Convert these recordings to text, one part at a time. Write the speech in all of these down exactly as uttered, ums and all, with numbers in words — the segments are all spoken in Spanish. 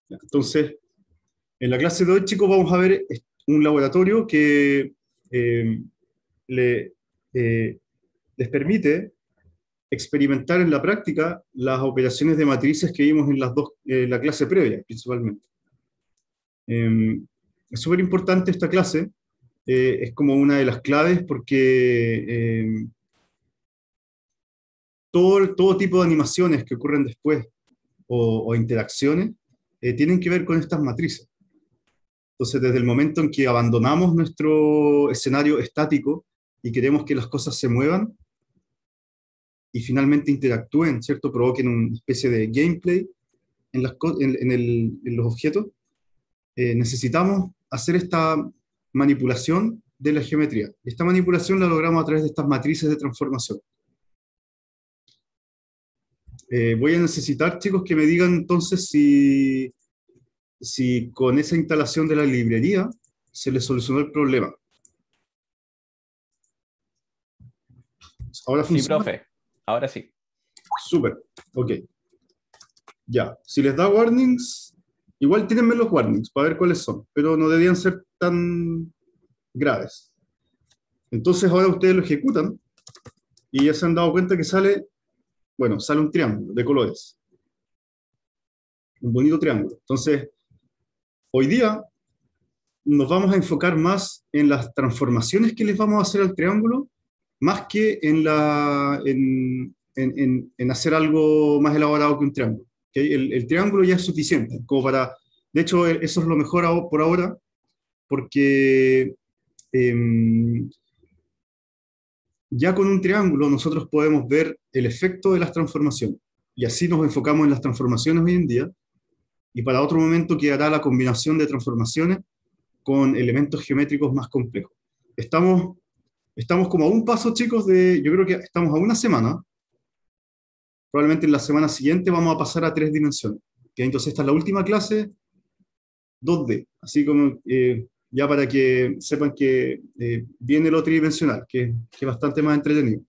Entonces, en la clase de hoy, chicos, vamos a ver un laboratorio que eh, le, eh, les permite experimentar en la práctica las operaciones de matrices que vimos en las dos, eh, la clase previa, principalmente. Eh, es súper importante esta clase, eh, es como una de las claves porque eh, todo, todo tipo de animaciones que ocurren después o, o interacciones eh, tienen que ver con estas matrices. Entonces, desde el momento en que abandonamos nuestro escenario estático y queremos que las cosas se muevan y finalmente interactúen, ¿cierto? Provoquen una especie de gameplay en, las, en, en, el, en los objetos, eh, necesitamos hacer esta manipulación de la geometría. Esta manipulación la logramos a través de estas matrices de transformación. Eh, voy a necesitar, chicos, que me digan entonces si, si con esa instalación de la librería se les solucionó el problema. ¿Ahora Sí, funciona? profe. Ahora sí. Súper. Ok. Ya. Si les da warnings, igual tírenme los warnings para ver cuáles son, pero no debían ser tan graves. Entonces ahora ustedes lo ejecutan y ya se han dado cuenta que sale, bueno, sale un triángulo de colores. Un bonito triángulo. Entonces, hoy día nos vamos a enfocar más en las transformaciones que les vamos a hacer al triángulo, más que en, la, en, en, en, en hacer algo más elaborado que un triángulo. ¿Okay? El, el triángulo ya es suficiente, como para, de hecho, eso es lo mejor por ahora, porque eh, ya con un triángulo nosotros podemos ver el efecto de las transformaciones, y así nos enfocamos en las transformaciones hoy en día, y para otro momento quedará la combinación de transformaciones con elementos geométricos más complejos. Estamos, estamos como a un paso, chicos, de, yo creo que estamos a una semana, probablemente en la semana siguiente vamos a pasar a tres dimensiones. ¿Okay? Entonces esta es la última clase dos D, así como eh, ya para que sepan que eh, viene lo tridimensional, que, que es bastante más entretenido.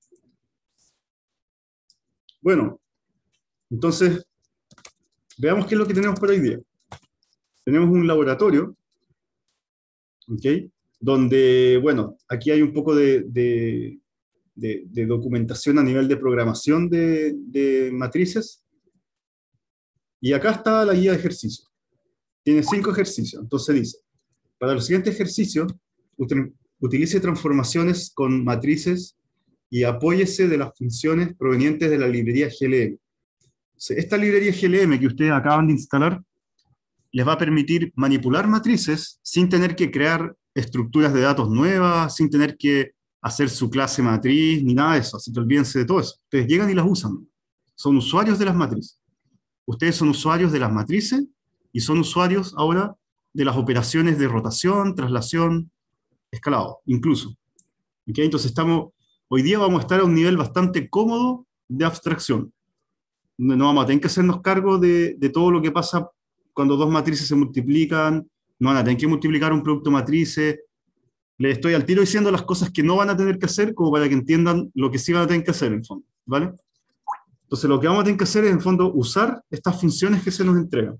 Bueno, entonces veamos qué es lo que tenemos para hoy día. Tenemos un laboratorio, ¿ok? Donde, bueno, aquí hay un poco de, de, de, de documentación a nivel de programación de, de matrices. Y acá está la guía de ejercicio. Tiene cinco ejercicios. Entonces dice, para los siguientes ejercicios, usted utilice transformaciones con matrices y apóyese de las funciones provenientes de la librería G L M. Esta librería G L M que ustedes acaban de instalar les va a permitir manipular matrices sin tener que crear estructuras de datos nuevas, sin tener que hacer su clase matriz, ni nada de eso. Así que olvídense de todo eso. Ustedes llegan y las usan. Son usuarios de las matrices. Ustedes son usuarios de las matrices y son usuarios ahora de las operaciones de rotación, traslación, escalado, incluso. ¿Okay? Entonces estamos, hoy día vamos a estar a un nivel bastante cómodo de abstracción. No vamos a tener que hacernos cargo de, de todo lo que pasa cuando dos matrices se multiplican, no van a tener que multiplicar un producto matrices. Les estoy al tiro diciendo las cosas que no van a tener que hacer, como para que entiendan lo que sí van a tener que hacer, en el fondo, ¿vale? Entonces lo que vamos a tener que hacer es, en el fondo, usar estas funciones que se nos entregan.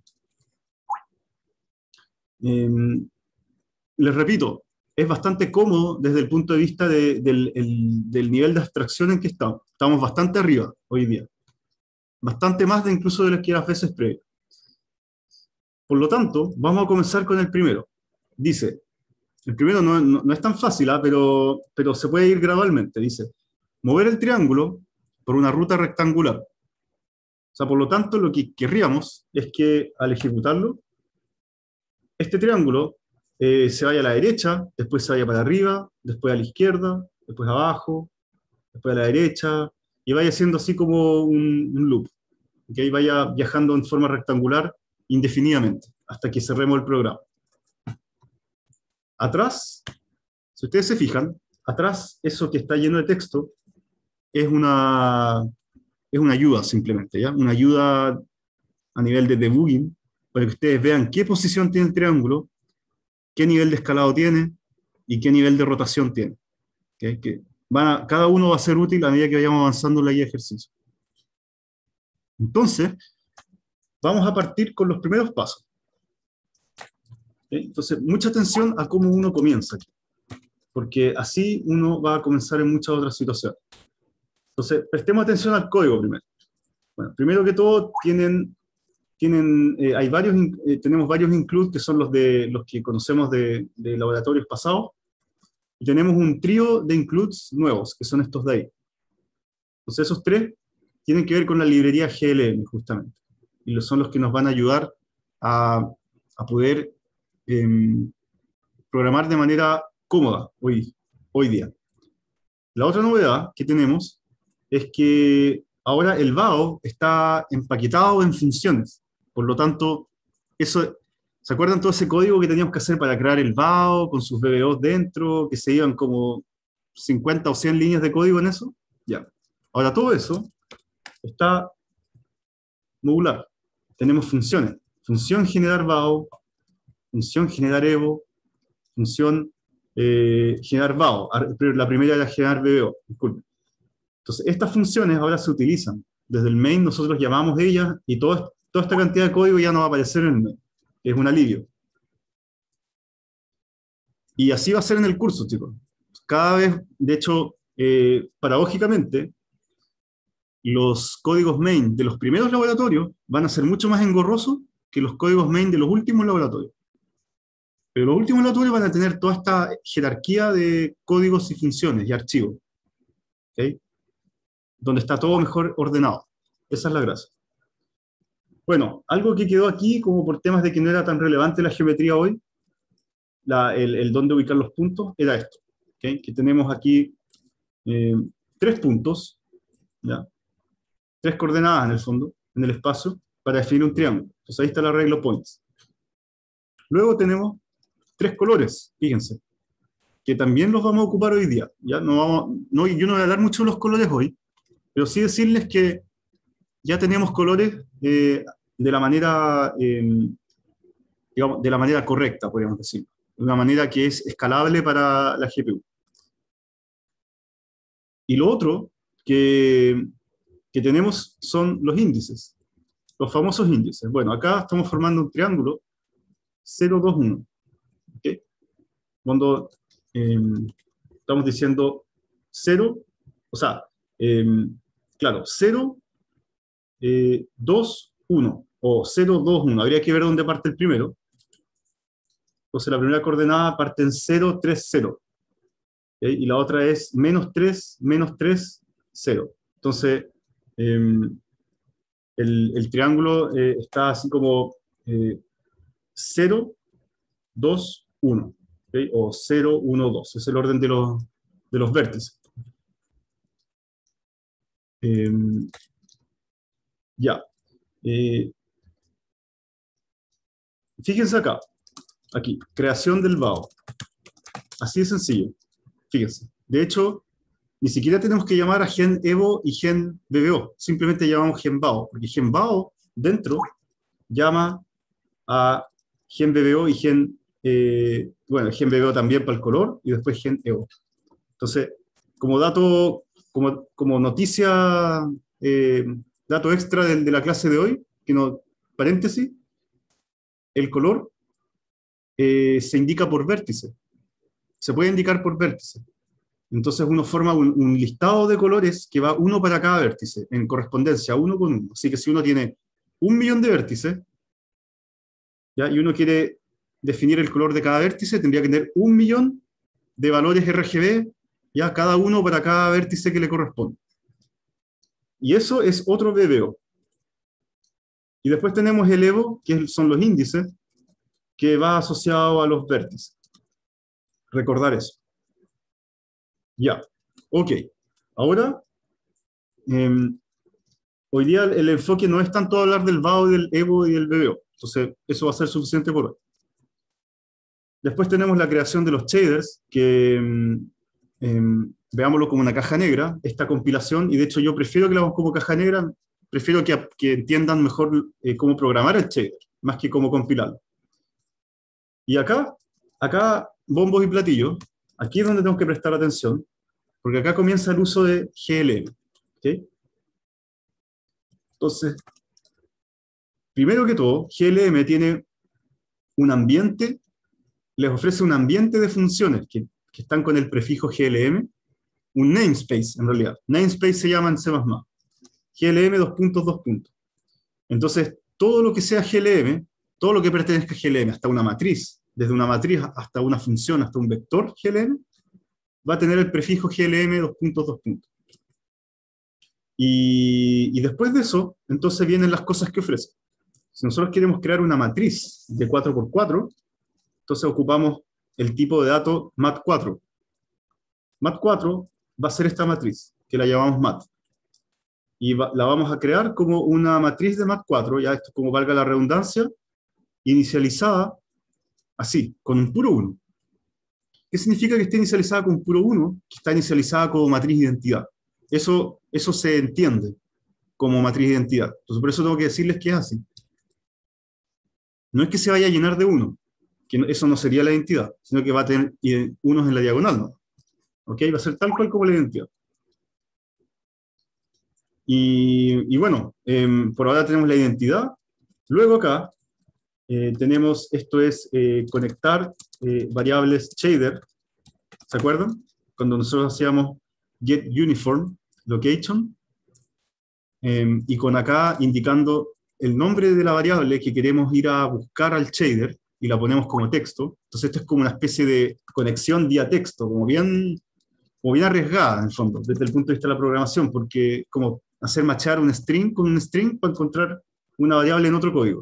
Eh, les repito, es bastante cómodo desde el punto de vista de, del, el, del nivel de abstracción en que estamos. Estamos bastante arriba hoy día. Bastante más de incluso de las que las veces previas. Por lo tanto, vamos a comenzar con el primero. Dice, el primero no, no, no es tan fácil, ¿eh? pero, pero se puede ir gradualmente. Dice, mover el triángulo por una ruta rectangular. O sea, por lo tanto, lo que querríamos es que al ejecutarlo, este triángulo eh, se vaya a la derecha, después se vaya para arriba, después a la izquierda, después abajo, después a la derecha, y vaya siendo así como un, un loop. Que vaya viajando en forma rectangular indefinidamente, hasta que cerremos el programa. Atrás, si ustedes se fijan, atrás, eso que está lleno de texto, es una, es una ayuda simplemente, ¿ya? Una ayuda a nivel de debugging, para que ustedes vean qué posición tiene el triángulo, qué nivel de escalado tiene, y qué nivel de rotación tiene. ¿Okay? Que van a, cada uno va a ser útil a medida que vayamos avanzando en la guía de ejercicio. Entonces, vamos a partir con los primeros pasos. ¿Okay? Entonces, mucha atención a cómo uno comienza aquí, porque así uno va a comenzar en muchas otras situaciones. Entonces, prestemos atención al código primero. Bueno, primero que todo, tienen, tienen, eh, hay varios, eh, tenemos varios include que son los, de, los que conocemos de, de laboratorios pasados, y tenemos un trío de includes nuevos, que son estos de ahí. Entonces, esos tres tienen que ver con la librería G L M, justamente, y son los que nos van a ayudar a, a poder eh, programar de manera cómoda hoy, hoy día. La otra novedad que tenemos es que ahora el V A O está empaquetado en funciones. Por lo tanto, eso, ¿se acuerdan todo ese código que teníamos que hacer para crear el V A O con sus V B Os dentro, que se iban como cincuenta o cien líneas de código en eso? Ya. Ahora todo eso está modular. Tenemos funciones. Función generar V A O, función generar Evo, función eh, generar V A O. La primera era generar V B O, disculpen. Entonces, estas funciones ahora se utilizan. Desde el main nosotros llamamos ellas y toda, toda esta cantidad de código ya no va a aparecer en el main. Es un alivio. Y así va a ser en el curso, chicos. Cada vez, de hecho, eh, paradójicamente, los códigos main de los primeros laboratorios van a ser mucho más engorrosos que los códigos main de los últimos laboratorios. Pero los últimos laboratorios van a tener toda esta jerarquía de códigos y funciones y archivos. ¿Okay? Donde está todo mejor ordenado. Esa es la gracia. Bueno, algo que quedó aquí, como por temas de que no era tan relevante la geometría hoy, la, el, el dónde ubicar los puntos, era esto. ¿Okay? Que tenemos aquí eh, tres puntos, ¿ya? Tres coordenadas en el fondo, en el espacio, para definir un triángulo. Entonces ahí está el arreglo points. Luego tenemos tres colores, fíjense, que también los vamos a ocupar hoy día. ¿Ya? No vamos, no, yo no voy a hablar mucho de los colores hoy, pero sí decirles que ya tenemos colores eh, de la manera, eh, digamos, de la manera correcta, podríamos decir. De una manera que es escalable para la G P U. Y lo otro que, que tenemos son los índices, los famosos índices. Bueno, acá estamos formando un triángulo cero, dos, uno. ¿Okay? Cuando eh, estamos diciendo cero, o sea, eh, claro, cero, eh, dos, uno, o cero, dos, uno. Habría que ver dónde parte el primero. Entonces la primera coordenada parte en cero, tres, cero. ¿Okay? Y la otra es menos tres, menos tres, cero. Entonces, eh, el, el triángulo eh, está así como eh, cero, dos, uno. ¿Okay? O cero, uno, dos. Es el orden de los, de los vértices. Eh, ya. Eh, fíjense acá. Aquí. Creación del V A O. Así de sencillo. Fíjense. De hecho, ni siquiera tenemos que llamar a gen evo y gen B B O. Simplemente llamamos gen V A O. Porque gen V A O dentro llama a gen B B O y gen, eh, bueno, gen B B O también para el color, y después gen evo. Entonces, como dato, como, como noticia, eh, dato extra de, de la clase de hoy, que no, paréntesis, el color eh, se indica por vértice. Se puede indicar por vértice. Entonces uno forma un, un listado de colores que va uno para cada vértice, en correspondencia, uno con uno. Así que si uno tiene un millón de vértices, ¿ya? Y uno quiere definir el color de cada vértice, tendría que tener un millón de valores R G B, ya cada uno para cada vértice que le corresponde. Y eso es otro V B O. Y después tenemos el evo, que son los índices, que va asociado a los vértices. Recordar eso. Ya, ok. Ahora, eh, hoy día el enfoque no es tanto hablar del V A O, del evo y del V B O. Entonces, eso va a ser suficiente por hoy. Después tenemos la creación de los shaders, que eh, veámoslo como una caja negra, esta compilación, y de hecho yo prefiero que la veamos como caja negra, prefiero que, que entiendan mejor eh, cómo programar el shader, más que cómo compilarlo. Y acá, acá, bombos y platillos, aquí es donde tenemos que prestar atención, porque acá comienza el uso de G L M. ¿Okay? Entonces, primero que todo, G L M tiene un ambiente les ofrece un ambiente de funciones que, que están con el prefijo G L M, un namespace en realidad. Namespace se llama en C más más. G L M dos puntos, dos puntos. Entonces, todo lo que sea G L M, todo lo que pertenezca a G L M, hasta una matriz, desde una matriz hasta una función, hasta un vector G L M, va a tener el prefijo G L M dos puntos, dos puntos. Y, y después de eso, entonces vienen las cosas que ofrece. Si nosotros queremos crear una matriz de cuatro por cuatro, entonces ocupamos el tipo de dato mat cuatro. mat cuatro va a ser esta matriz, que la llamamos mat. Y va, la vamos a crear como una matriz de mat cuatro, ya esto como valga la redundancia, inicializada así, con un puro uno. ¿Qué significa que esté inicializada con puro uno? Que está inicializada como matriz de identidad. Eso, eso se entiende como matriz de identidad. Entonces por eso tengo que decirles que es así. No es que se vaya a llenar de uno, que no, eso no sería la identidad, sino que va a tener unos en la diagonal, ¿no? ¿Ok? Va a ser tal cual como la identidad. Y, y bueno, eh, por ahora tenemos la identidad. Luego acá eh, tenemos, esto es eh, conectar eh, variables shader. ¿Se acuerdan? Cuando nosotros hacíamos get uniform location. Eh, y con acá indicando el nombre de la variable que queremos ir a buscar al shader y la ponemos como texto. Entonces esto es como una especie de conexión vía texto, como bien, como bien arriesgada en el fondo, desde el punto de vista de la programación, porque como hacer machar un string con un string para encontrar una variable en otro código.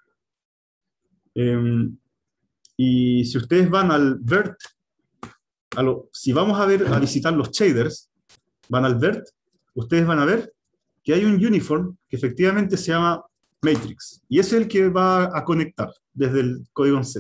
Eh, y si ustedes van al vert, a lo, si vamos a ver a visitar los shaders, van al vert, ustedes van a ver que hay un uniform que efectivamente se llama matrix, y ese es el que va a conectar desde el código en C.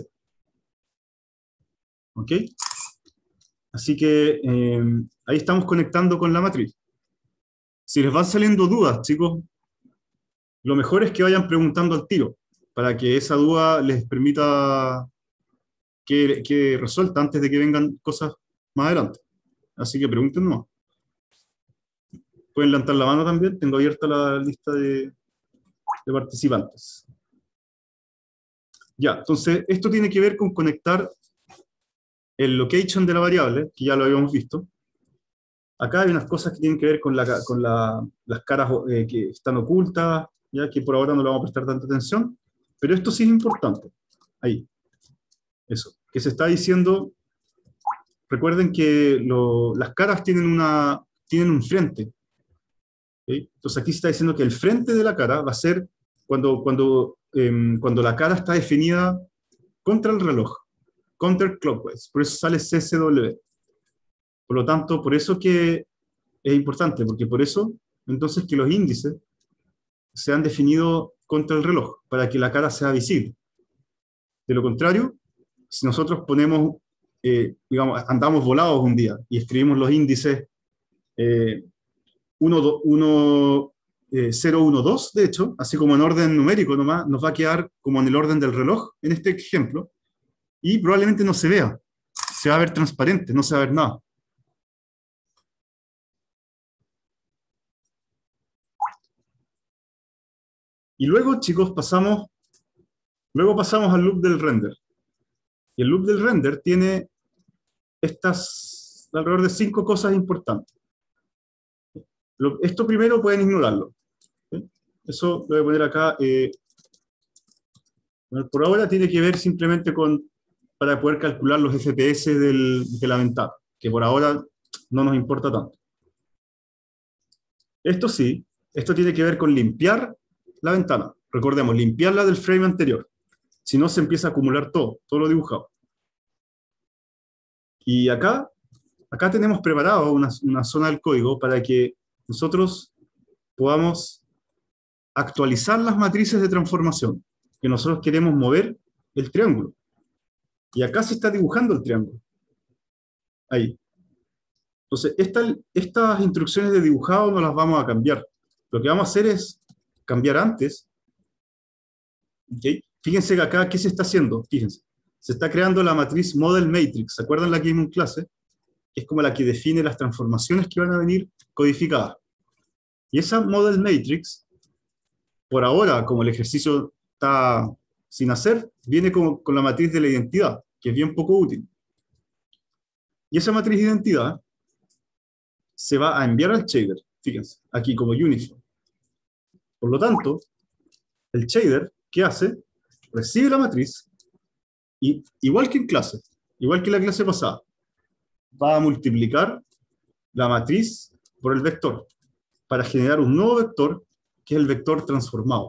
¿Ok? Así que eh, ahí estamos conectando con la matriz. Si les van saliendo dudas, chicos, lo mejor es que vayan preguntando al tiro, para que esa duda les permita que, que resuelta antes de que vengan cosas más adelante. Así que pregunten nomás. Pueden levantar la mano también, tengo abierta la lista de, de participantes. Ya, entonces, esto tiene que ver con conectar el location de la variable, que ya lo habíamos visto. Acá hay unas cosas que tienen que ver con, la, con la, las caras eh, que están ocultas, ya que por ahora no le vamos a prestar tanta atención, pero esto sí es importante. Ahí. Eso. Que se está diciendo, recuerden que lo, las caras tienen, una, tienen un frente. ¿Okay? Entonces aquí se está diciendo que el frente de la cara va a ser cuando, cuando, eh, cuando la cara está definida contra el reloj, counterclockwise, por eso sale C S W. Por lo tanto, por eso que es importante, porque por eso, entonces, que los índices se han definido contra el reloj, para que la cara sea visible. De lo contrario, si nosotros ponemos, eh, digamos, andamos volados un día y escribimos los índices eh, cero, uno, dos, de hecho, así como en orden numérico nomás, nos va a quedar como en el orden del reloj, en este ejemplo, y probablemente no se vea. Se va a ver transparente, no se va a ver nada. Y luego, chicos, pasamos, luego pasamos al loop del render. Y el loop del render tiene estas, alrededor de cinco cosas importantes. Lo, esto primero pueden ignorarlo. ¿Sí? Eso lo voy a poner acá. Eh, por ahora tiene que ver simplemente con, para poder calcular los F P S del, de la ventana, que por ahora no nos importa tanto. Esto sí, esto tiene que ver con limpiar la ventana. Recordemos, limpiarla del frame anterior. Si no, se empieza a acumular todo, todo lo dibujado. Y acá, acá tenemos preparado una, una zona del código para que nosotros podamos actualizar las matrices de transformación, que nosotros queremos mover el triángulo. Y acá se está dibujando el triángulo. Ahí. Entonces, esta, estas instrucciones de dibujado no las vamos a cambiar. Lo que vamos a hacer es cambiar antes. ¿Okay? Fíjense que acá, ¿qué se está haciendo? Fíjense. Se está creando la matriz Model Matrix. ¿Se acuerdan la que vimos en clase? Es como la que define las transformaciones que van a venir codificadas. Y esa Model Matrix, por ahora, como el ejercicio está sin hacer, viene con, con la matriz de la identidad. que es bien poco útil. Y esa matriz de identidad se va a enviar al shader, fíjense, aquí como uniform. Por lo tanto, el shader, ¿qué hace? Recibe la matriz, y igual que en clase, igual que en la clase pasada, va a multiplicar la matriz por el vector, para generar un nuevo vector, que es el vector transformado.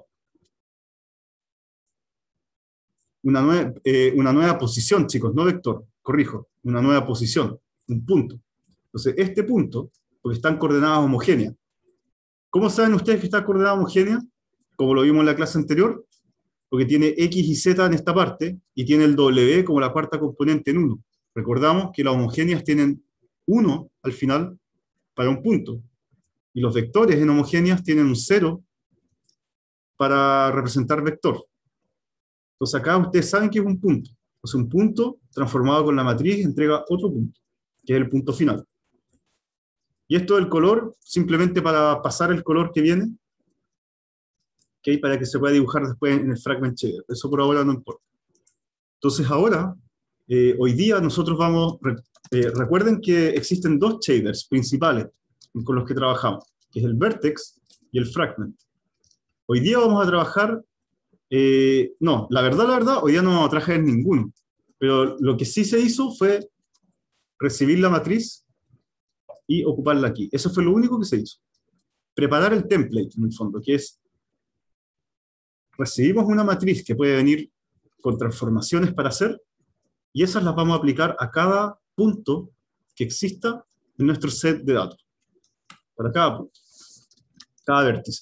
Una, nue eh, una nueva posición, chicos, no vector, corrijo, una nueva posición, un punto. Entonces, este punto, porque están coordenadas homogéneas. ¿Cómo saben ustedes que está coordenada homogénea? Como lo vimos en la clase anterior, porque tiene X y Z en esta parte, y tiene el W como la cuarta componente en uno. Recordamos que las homogéneas tienen uno al final para un punto, y los vectores en homogéneas tienen un cero para representar vector. Entonces acá ustedes saben que es un punto. Entonces un punto transformado con la matriz entrega otro punto, que es el punto final. Y esto del color, simplemente para pasar el color que viene, ¿okay? Para que se pueda dibujar después en el fragment shader. Eso por ahora no importa. Entonces ahora, eh, hoy día nosotros vamos, eh, recuerden que existen dos shaders principales con los que trabajamos, que es el vertex y el fragment. Hoy día vamos a trabajar, eh, no, la verdad, la verdad, hoy día no vamos a trabajar en ninguno, pero lo que sí se hizo fue recibir la matriz y ocuparla aquí. Eso fue lo único que se hizo. Preparar el template, en el fondo, que es, recibimos una matriz que puede venir con transformaciones para hacer, y esas las vamos a aplicar a cada punto que exista en nuestro set de datos. Para cada punto, cada vértice.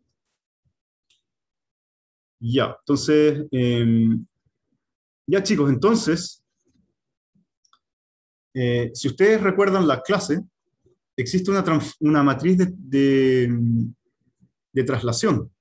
Ya, entonces, eh, ya chicos, entonces, eh, si ustedes recuerdan la clase, existe una, una matriz de, de, de traslación.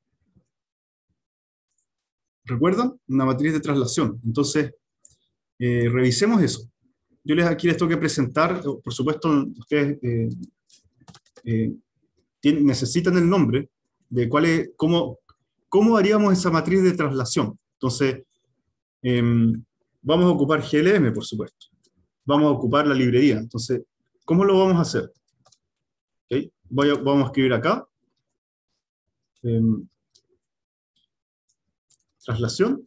¿Recuerdan? Una matriz de traslación. Entonces, eh, revisemos eso. Yo les aquí les tengo que presentar, por supuesto, ustedes eh, eh, tienen, necesitan el nombre de cuál es, cómo, cómo haríamos esa matriz de traslación. Entonces, eh, vamos a ocupar G L M, por supuesto. Vamos a ocupar la librería. Entonces, ¿cómo lo vamos a hacer? ¿Okay? Voy a, vamos a escribir acá. Eh, traslación.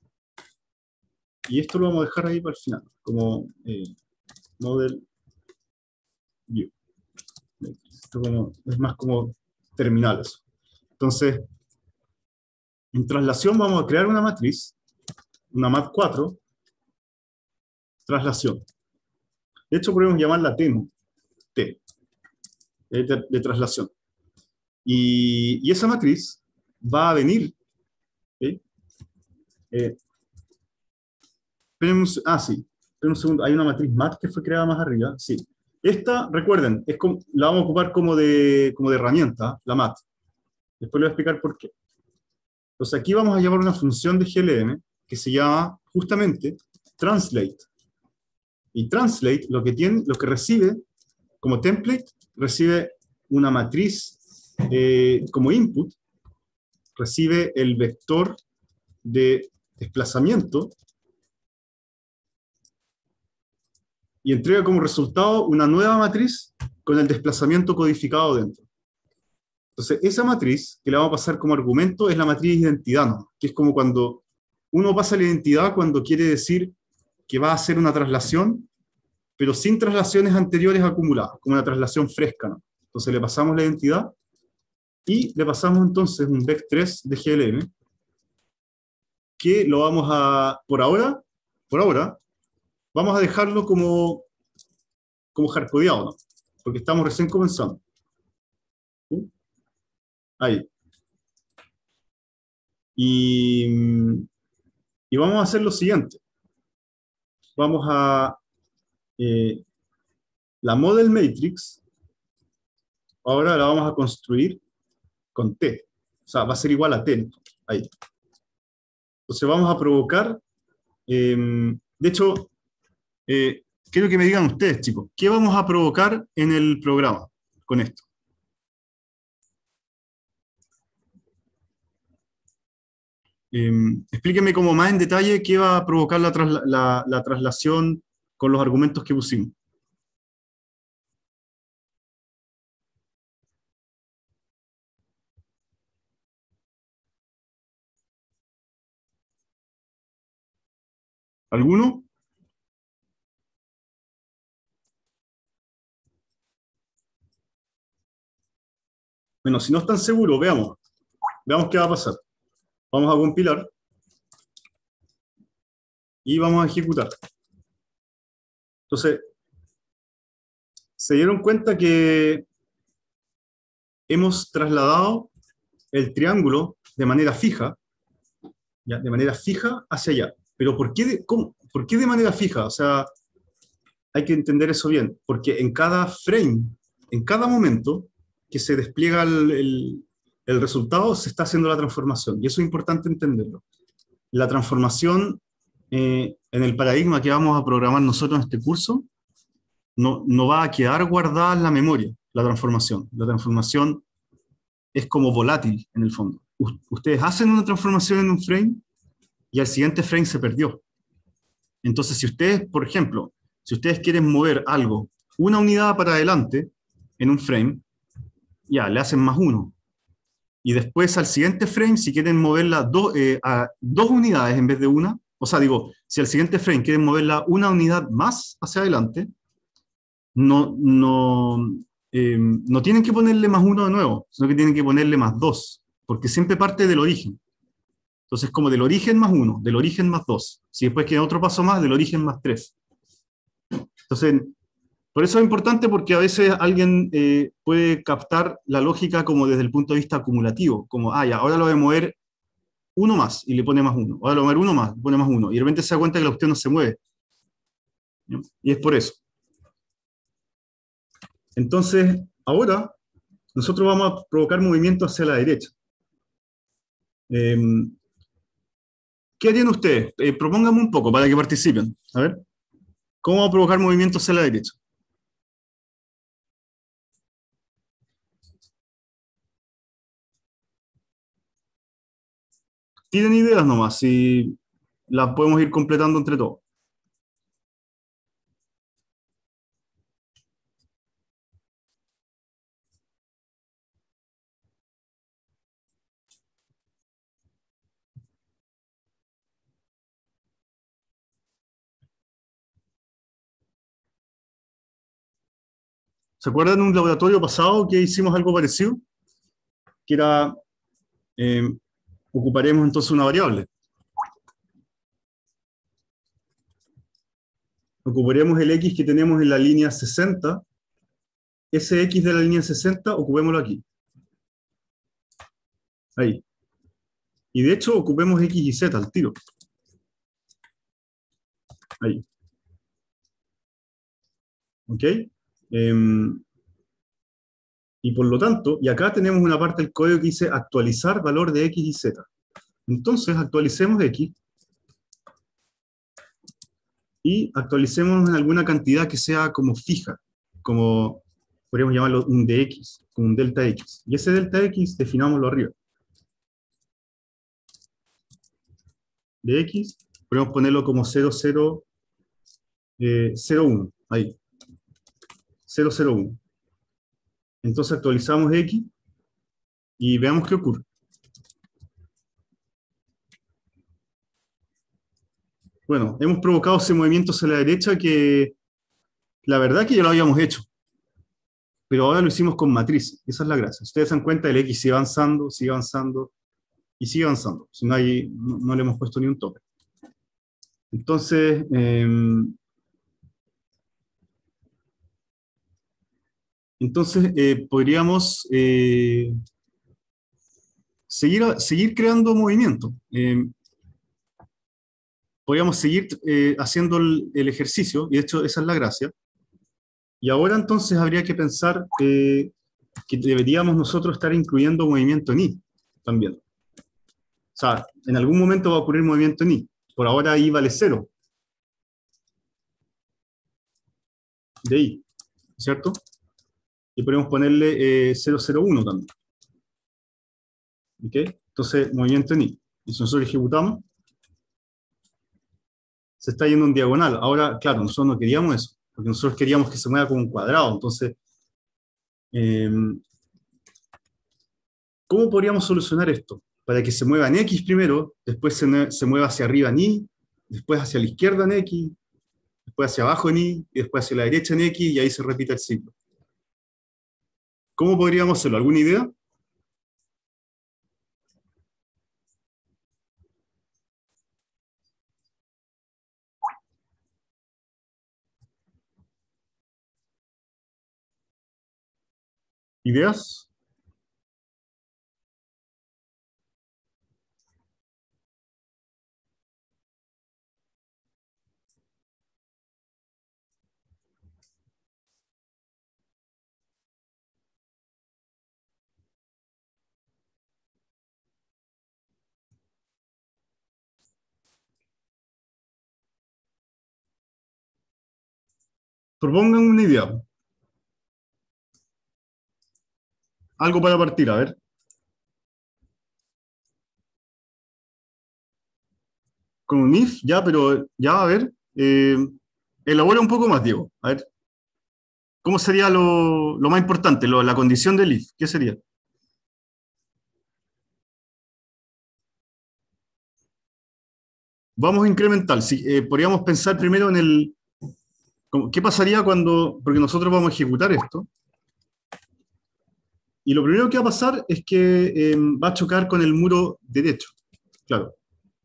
Y esto lo vamos a dejar ahí para el final, como eh, model view. Esto como, es más como terminal eso. Entonces, en traslación vamos a crear una matriz, una mat cuatro, traslación. De hecho, podemos llamarla T, ¿no? T, de, de, de traslación. Y, y esa matriz va a venir, ¿okay? eh, un, ah, sí, esperen un segundo, hay una matriz mat que fue creada más arriba, sí. Esta, recuerden, es como, la vamos a ocupar como de, como de herramienta, la mat. Después les voy a explicar por qué. Entonces aquí vamos a llamar una función de G L M que se llama justamente translate. Y translate lo que tiene, lo que recibe como template, recibe una matriz eh, como input, recibe el vector de desplazamiento y entrega como resultado una nueva matriz con el desplazamiento codificado dentro. Entonces, esa matriz, que le vamos a pasar como argumento, es la matriz de identidad, ¿no? Que es como cuando uno pasa la identidad cuando quiere decir que va a hacer una traslación, pero sin traslaciones anteriores acumuladas, como una traslación fresca, ¿no? Entonces le pasamos la identidad y le pasamos entonces un vec tres de G L M, que lo vamos a, por ahora, por ahora, vamos a dejarlo como, como hardcodeado, ¿no? Porque estamos recién comenzando. ¿Sí? Ahí. Y, y vamos a hacer lo siguiente. Vamos a... Eh, la model matrix, ahora la vamos a construir con T. O sea, va a ser igual a T. Ahí. Entonces vamos a provocar... Eh, de hecho, eh, quiero que me digan ustedes, chicos, ¿qué vamos a provocar en el programa con esto? eh, explíqueme como más en detalle qué va a provocar la, trasla la, la traslación con los argumentos que pusimos. ¿Alguno? Bueno, si no están seguros, veamos. Veamos qué va a pasar. Vamos a compilar y vamos a ejecutar. Entonces, se dieron cuenta que hemos trasladado el triángulo de manera fija, ¿ya? De manera fija hacia allá. Pero ¿por qué de, cómo? ¿Por qué de manera fija? O sea, hay que entender eso bien, porque en cada frame, en cada momento que se despliega el, el, el resultado, se está haciendo la transformación, y eso es importante entenderlo. La transformación eh, en el paradigma que vamos a programar nosotros en este curso, no, no va a quedar guardada en la memoria, la transformación. La transformación es como volátil, en el fondo. U- ustedes hacen una transformación en un frame, y al siguiente frame se perdió. Entonces, si ustedes, por ejemplo, si ustedes quieren mover algo, una unidad para adelante, en un frame, ya, le hacen más uno. Y después al siguiente frame, si quieren moverla do, eh, a dos unidades en vez de una, o sea, digo, si al siguiente frame quieren moverla una unidad más hacia adelante, no, no, eh, no tienen que ponerle más uno de nuevo, sino que tienen que ponerle más dos, porque siempre parte del origen. Entonces, como del origen más uno, del origen más dos. Si después queda otro paso más, del origen más tres. Entonces, por eso es importante, porque a veces alguien eh, puede captar la lógica como desde el punto de vista acumulativo, como, ah, ya, ahora lo voy a mover uno más, y le pone más uno. Ahora lo voy a mover uno más, le pone más uno. Y de repente se da cuenta que la cuestión no se mueve. ¿No? Y es por eso. Entonces, ahora, nosotros vamos a provocar movimiento hacia la derecha. Eh, ¿Qué harían ustedes? Eh, propónganme un poco para que participen. A ver, ¿cómo vamos a provocar movimiento hacia la derecha? Tienen ideas nomás, y las podemos ir completando entre todos. ¿Se acuerdan de un laboratorio pasado que hicimos algo parecido? Que era, eh, ocuparemos entonces una variable. Ocuparemos el x que tenemos en la línea sesenta. Ese x de la línea sesenta, ocupémoslo aquí. Ahí. Y de hecho, ocupemos x y z al tiro. Ahí. ¿Ok? Eh, y por lo tanto, y acá tenemos una parte del código que dice actualizar valor de x y z. Entonces, actualicemos x y actualicemos en alguna cantidad que sea como fija, como podríamos llamarlo un dx, como un delta x. Y ese delta x, definámoslo arriba. De x, podemos ponerlo como cero cero uno, ahí, cero cero uno. Entonces actualizamos x y veamos qué ocurre. Bueno, hemos provocado ese movimiento hacia la derecha que la verdad que ya lo habíamos hecho, pero ahora lo hicimos con matriz. Esa es la gracia. Ustedes se dan cuenta, el x sigue avanzando, sigue avanzando y sigue avanzando. Si no, hay, no, no le hemos puesto ni un tope. Entonces, eh, entonces eh, podríamos eh, seguir, seguir creando movimiento. Eh, podríamos seguir eh, haciendo el, el ejercicio, y de hecho esa es la gracia. Y ahora entonces habría que pensar eh, que deberíamos nosotros estar incluyendo movimiento en I también. O sea, en algún momento va a ocurrir movimiento en I. Por ahora I vale cero. De I, ¿cierto? Y podemos ponerle eh, cero cero uno también. ¿Ok? Entonces, movimiento en I. Y si nosotros ejecutamos, se está yendo en diagonal. Ahora, claro, nosotros no queríamos eso, porque nosotros queríamos que se mueva como un cuadrado. Entonces, eh, ¿cómo podríamos solucionar esto? Para que se mueva en X primero, después se, se mueva hacia arriba en Y, después hacia la izquierda en X, después hacia abajo en Y, y después hacia la derecha en X, y ahí se repite el ciclo. ¿Cómo podríamos hacerlo? ¿Alguna idea? ¿Ideas? Propongan una idea. Algo para partir, a ver. Con un if, ya, pero ya, a ver. Eh, elabora un poco más, Diego. A ver. ¿Cómo sería lo, lo más importante, lo, la condición del if? ¿Qué sería? Vamos a incrementar. Si, eh, podríamos pensar primero en el... ¿Qué pasaría cuando... Porque nosotros vamos a ejecutar esto. Y lo primero que va a pasar es que eh, va a chocar con el muro derecho. Claro.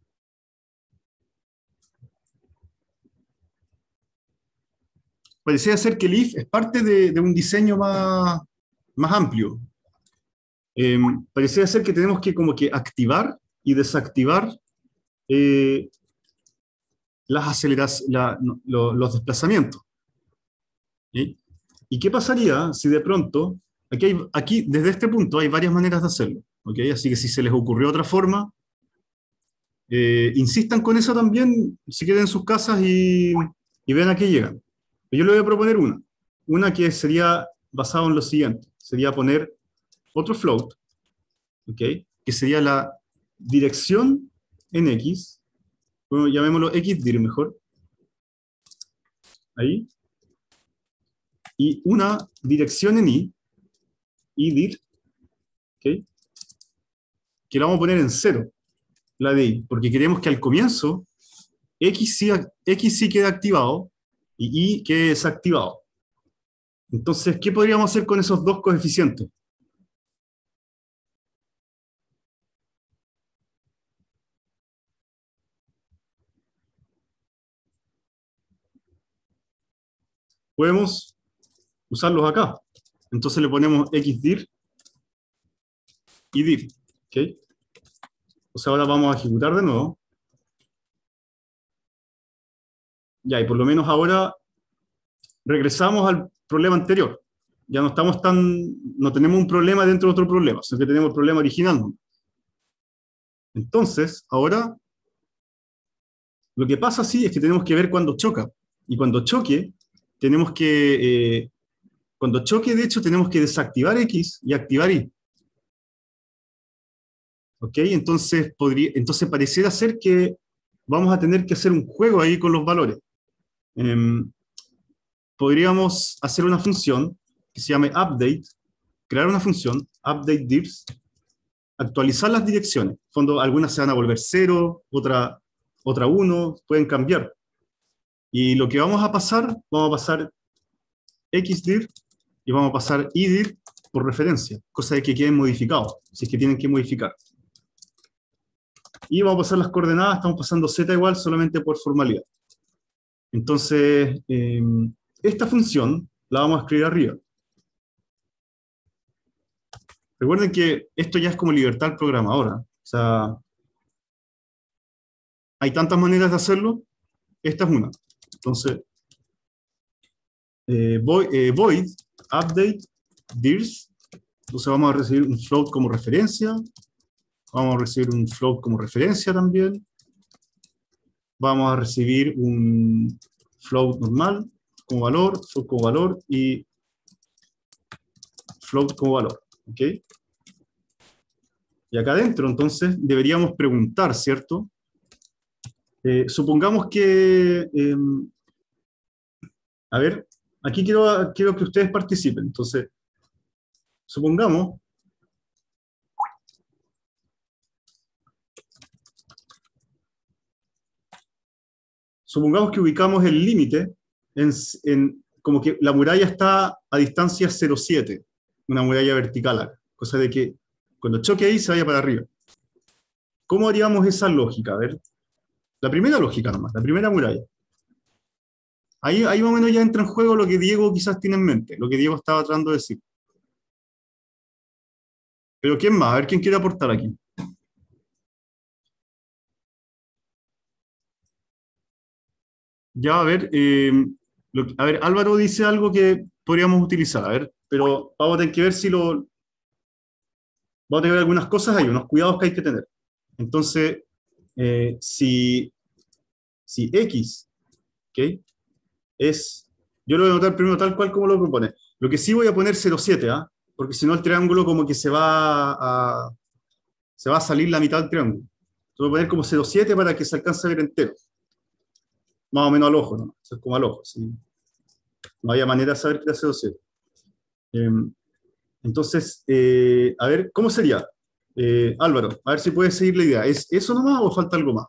Parecía ser que el if es parte de, de un diseño más, más amplio. Eh, parecía ser que tenemos que como que activar y desactivar eh, las aceleraciones, la, no, lo, los desplazamientos. ¿Sí? ¿Y qué pasaría si de pronto, aquí, hay, aquí desde este punto hay varias maneras de hacerlo, ¿okay? Así que si se les ocurrió otra forma, eh, insistan con eso también, si quieren en sus casas y, y vean a qué llegan. Yo le voy a proponer una, una que sería basada en lo siguiente, sería poner otro float, ¿okay? Que sería la dirección en X, bueno, llamémoslo xdir mejor, ahí, y una dirección en Y, ydir, ¿okay? Que la vamos a poner en cero, la de Y, porque queremos que al comienzo X sí, X sí quede activado y Y quede desactivado. Entonces, ¿qué podríamos hacer con esos dos coeficientes? Podemos usarlos acá. Entonces le ponemos xdir y dir. ¿Okay? O sea, ahora vamos a ejecutar de nuevo. Ya, y por lo menos ahora regresamos al problema anterior. Ya no estamos tan, no tenemos un problema dentro de otro problema, sino que tenemos el problema original. Entonces, ahora, lo que pasa sí es que tenemos que ver cuando choca. Y cuando choque, tenemos que, eh, cuando choque, de hecho, tenemos que desactivar X y activar Y. ¿Ok? Entonces, podría, entonces pareciera ser que vamos a tener que hacer un juego ahí con los valores. Eh, podríamos hacer una función que se llame update, crear una función, update divs, actualizar las direcciones. En fondo, algunas se van a volver cero, otra, otra uno, pueden cambiar. Y lo que vamos a pasar, vamos a pasar xdir y vamos a pasar ydir por referencia, cosa de que queden modificados, si es que tienen que modificar. Y vamos a pasar las coordenadas, estamos pasando z igual solamente por formalidad. Entonces, eh, esta función la vamos a escribir arriba. Recuerden que esto ya es como libertad programadora. O sea, hay tantas maneras de hacerlo, esta es una. Entonces, eh, void, eh, void update dirs. Entonces vamos a recibir un float como referencia. Vamos a recibir un float como referencia también. Vamos a recibir un float normal como valor, float como valor y float como valor. ¿Ok? Y acá adentro, entonces, deberíamos preguntar, ¿cierto? Eh, supongamos que, eh, a ver, aquí quiero, quiero que ustedes participen. Entonces, supongamos, supongamos que ubicamos el límite en, en, como que la muralla está a distancia cero coma siete, una muralla vertical acá, cosa de que cuando choque ahí se vaya para arriba. ¿Cómo haríamos esa lógica? A ver, la primera lógica nomás, la primera muralla. Ahí, ahí más o menos ya entra en juego lo que Diego quizás tiene en mente, lo que Diego estaba tratando de decir. Pero ¿quién más? A ver, ¿quién quiere aportar aquí? Ya, a ver, eh, lo a ver, Álvaro dice algo que podríamos utilizar, a ver, pero vamos a tener que ver si lo... Vamos a tener algunas cosas ahí, unos cuidados que hay que tener. Entonces, eh, si, si X, ¿ok? Es... Yo lo voy a anotar primero tal cual como lo propone. Lo que sí voy a poner cero coma siete, ¿ah? Porque si no el triángulo como que se va a, se va a salir la mitad del triángulo. Entonces voy a poner como cero coma siete para que se alcance a ver entero. Más o menos al ojo, ¿no? Eso es como al ojo, ¿sí? No había manera de saber que era cero coma siete. Eh, entonces, eh, a ver, ¿cómo sería? Eh, Álvaro, a ver si puedes seguir la idea. ¿Es eso nomás o falta algo más?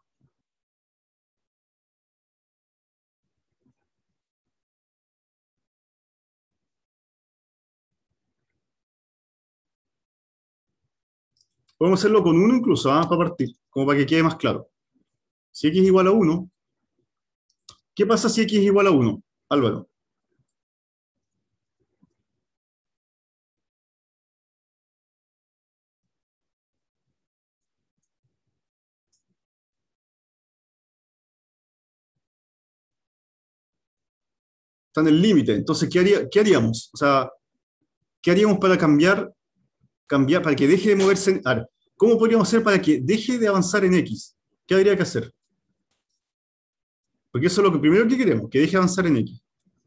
Podemos hacerlo con uno incluso, ¿ah? Para partir, como para que quede más claro. Si X es igual a uno, ¿qué pasa si X es igual a uno? Álvaro, está en el límite. Entonces, ¿qué, haría, ¿qué haríamos? O sea, ¿qué haríamos para cambiar, cambiar, para que deje de moverse? En, a ver, ¿cómo podríamos hacer para que deje de avanzar en X? ¿Qué habría que hacer? Porque eso es lo que primero que queremos, que deje de avanzar en X.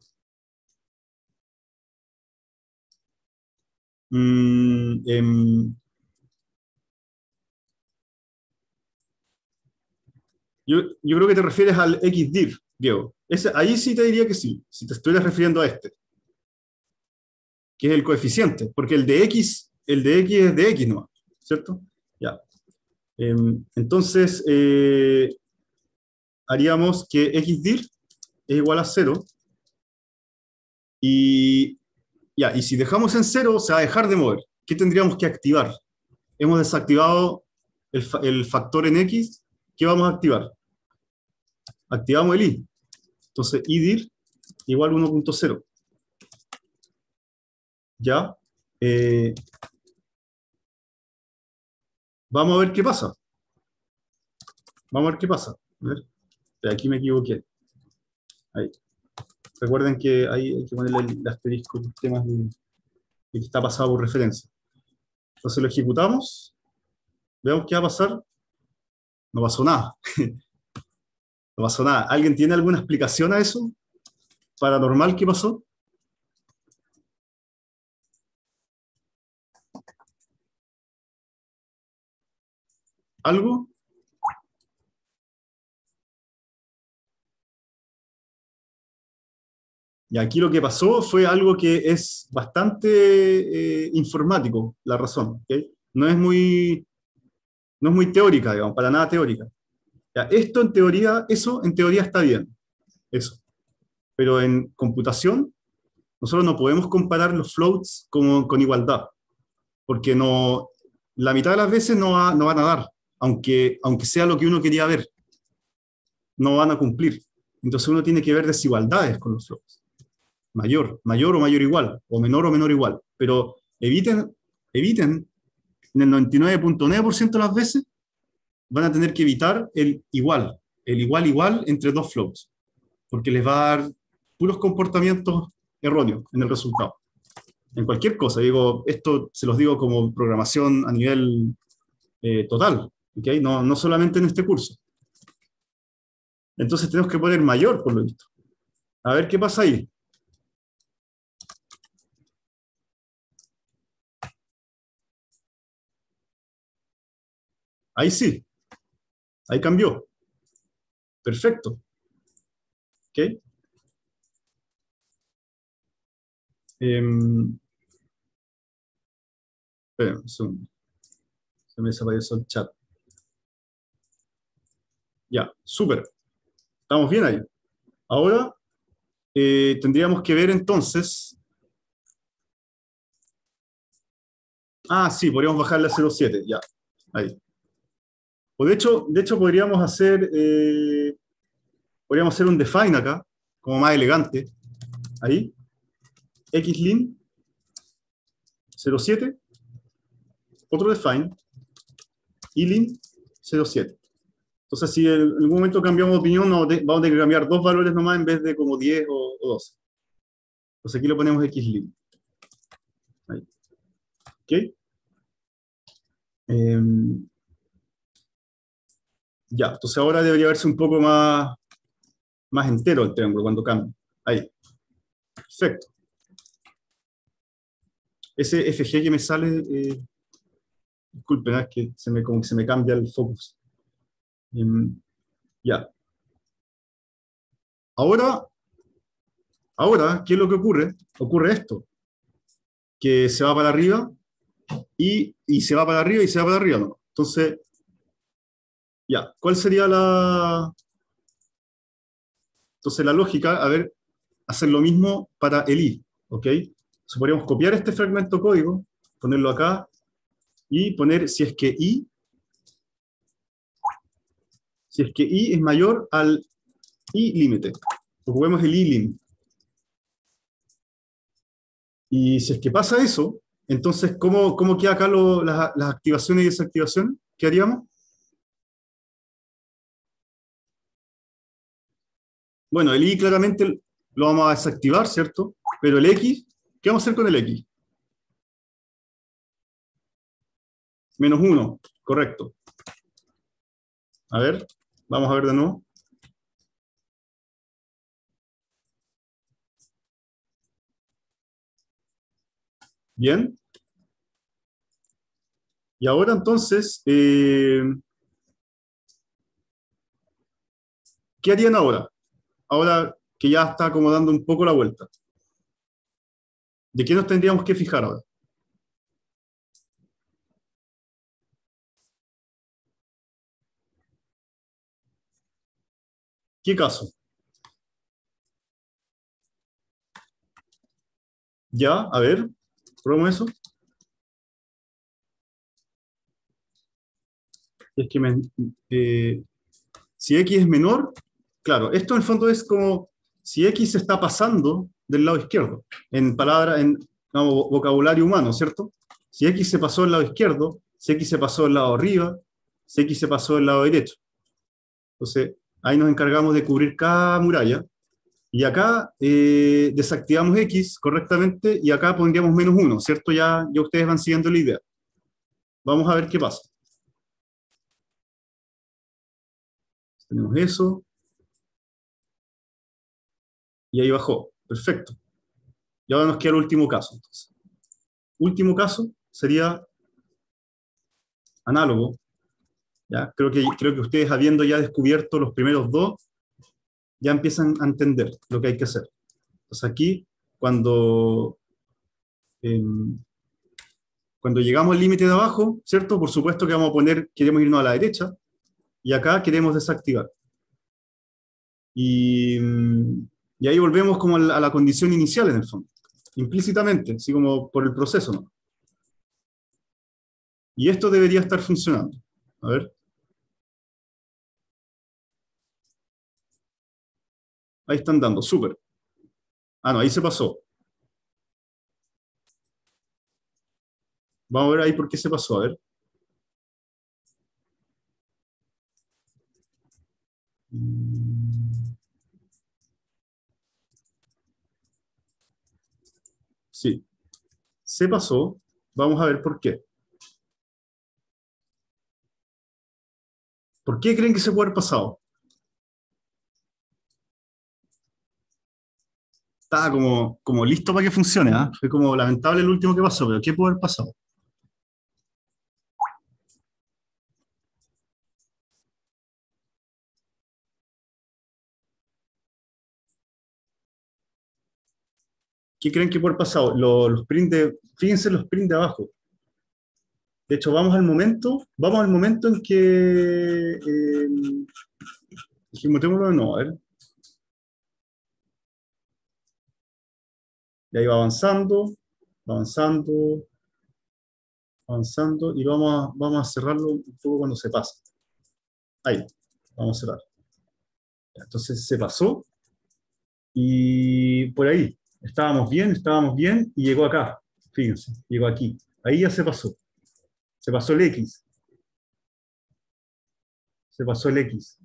Mm, em, yo, yo creo que te refieres al XDIR, Diego. Ese, ahí sí te diría que sí, si te estuvieras refiriendo a este, que es el coeficiente, porque el de X, el de X es de X nomás, ¿cierto? Ya. Em, entonces, eh, haríamos que XDIR es igual a cero, y, ya, y si dejamos en cero, se va a dejar de mover. ¿Qué tendríamos que activar? Hemos desactivado el, fa el factor en X, ¿qué vamos a activar? Activamos el I. Entonces, IDIR igual uno punto cero. ¿Ya? Eh, vamos a ver qué pasa. Vamos a ver qué pasa. A ver, aquí me equivoqué. Ahí. Recuerden que ahí hay que ponerle el asterisco en temas de, de que está pasado por referencia. Entonces lo ejecutamos. Veamos qué va a pasar. No pasó nada. No pasó nada. ¿Alguien tiene alguna explicación a eso? ¿Paranormal qué pasó? ¿Algo? Y aquí lo que pasó fue algo que es bastante eh, informático, la razón. ¿Okay? No es muy, no es muy teórica, digamos, para nada teórica. Ya, esto en teoría, eso en teoría está bien, eso. Pero en computación, nosotros no podemos comparar los floats con, con igualdad, porque no, la mitad de las veces no, va, no van a dar, aunque, aunque sea lo que uno quería ver, no van a cumplir. Entonces uno tiene que ver desigualdades con los floats. Mayor, mayor o mayor igual, o menor o menor igual. Pero eviten, eviten, en el noventa y nueve punto nueve por ciento de las veces, van a tener que evitar el igual, el igual igual entre dos floats, porque les va a dar puros comportamientos erróneos en el resultado. En cualquier cosa, digo, esto se los digo como programación a nivel eh, total, ¿okay? No, no solamente en este curso. Entonces tenemos que poner mayor, por lo visto. A ver qué pasa ahí. Ahí sí, ahí cambió. Perfecto. ¿Ok? Em, espera un segundo. Se me desapareció el chat. Ya, súper. Estamos bien ahí. Ahora eh, tendríamos que ver entonces. Ah, sí, podríamos bajarle a cero punto siete, ya. Ahí. O de hecho, de hecho podríamos hacer, eh, podríamos hacer un define acá, como más elegante. Ahí. Xlim cero punto siete. Otro define. Ilim cero punto siete. Entonces, si en algún momento cambiamos de opinión, no, de, vamos a tener que cambiar dos valores nomás en vez de como diez o, o doce. Entonces aquí lo ponemos xlim. Ahí. ¿Ok? Eh, ya, entonces ahora debería verse un poco más, más entero el triángulo cuando cambie. Ahí. Perfecto. Ese F G que me sale, eh, disculpen, es que se me, como que se me cambia el focus. Eh, ya. Ahora, ahora, ¿qué es lo que ocurre? Ocurre esto, que se va para arriba y, y se va para arriba y se va para arriba, ¿no? Entonces, ya, ¿cuál sería la... Entonces la lógica, a ver, hacer lo mismo para el i, ¿ok? Entonces podríamos copiar este fragmento código, ponerlo acá, y poner si es que i, si es que i es mayor al i límite. Ocupemos el ilim. Y si es que pasa eso, entonces, ¿cómo, cómo queda acá lo, las, las activaciones y desactivaciones? ¿Qué haríamos? Bueno, el i claramente lo vamos a desactivar, ¿cierto? Pero el x, ¿qué vamos a hacer con el x? Menos uno, correcto. A ver, vamos a ver de nuevo. Bien. Y ahora entonces, eh, ¿qué harían ahora? Ahora que ya está como dando un poco la vuelta. ¿De qué nos tendríamos que fijar ahora? ¿Qué caso? Ya, a ver, probemos eso. Es que me, eh, si x es menor, claro, esto en el fondo es como si x se está pasando del lado izquierdo, en palabra, en vamos, vocabulario humano, ¿cierto? Si x se pasó del lado izquierdo, si x se pasó del lado arriba, si x se pasó del lado derecho. Entonces, ahí nos encargamos de cubrir cada muralla. Y acá eh, desactivamos x correctamente y acá pondríamos menos uno, ¿cierto? Ya, ya ustedes van siguiendo la idea. Vamos a ver qué pasa. Tenemos eso. Y ahí bajó. Perfecto. Y ahora nos queda el último caso. Entonces. Último caso sería análogo. ¿Ya? Creo que, creo que ustedes, habiendo ya descubierto los primeros dos, ya empiezan a entender lo que hay que hacer. Entonces aquí, cuando, eh, cuando llegamos al límite de abajo, ¿cierto? Por supuesto que vamos a poner, queremos irnos a la derecha, y acá queremos desactivar. Y, y ahí volvemos como a la, a la condición inicial en el fondo, implícitamente, así como por el proceso, ¿no? Y esto debería estar funcionando. A ver. Ahí están dando, súper. Ah, no, ahí se pasó. Vamos a ver ahí por qué se pasó, a ver. Sí, se pasó. Vamos a ver por qué. ¿Por qué creen que se puede haber pasado? Estaba como, como listo para que funcione, ¿ah? ¿eh? Fue como lamentable el último que pasó, pero ¿qué puede haber pasado? ¿Qué creen que puede haber pasado? Los, los prints de, fíjense los prints de abajo. De hecho, vamos al momento, vamos al momento en que, eh, ejecutémoslo de nuevo, a ver. Y ahí va avanzando, va avanzando, avanzando, y vamos a, vamos a cerrarlo un poco cuando se pasa. Ahí, vamos a cerrar. Entonces se pasó, y por ahí, estábamos bien, estábamos bien, y llegó acá, fíjense, llegó aquí. Ahí ya se pasó. Se pasó el X. Se pasó el X.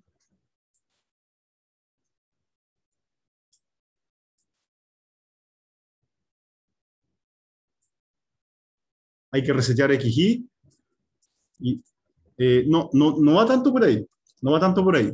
Hay que resetear X Y. Y, eh, no, no, no va tanto por ahí. No va tanto por ahí.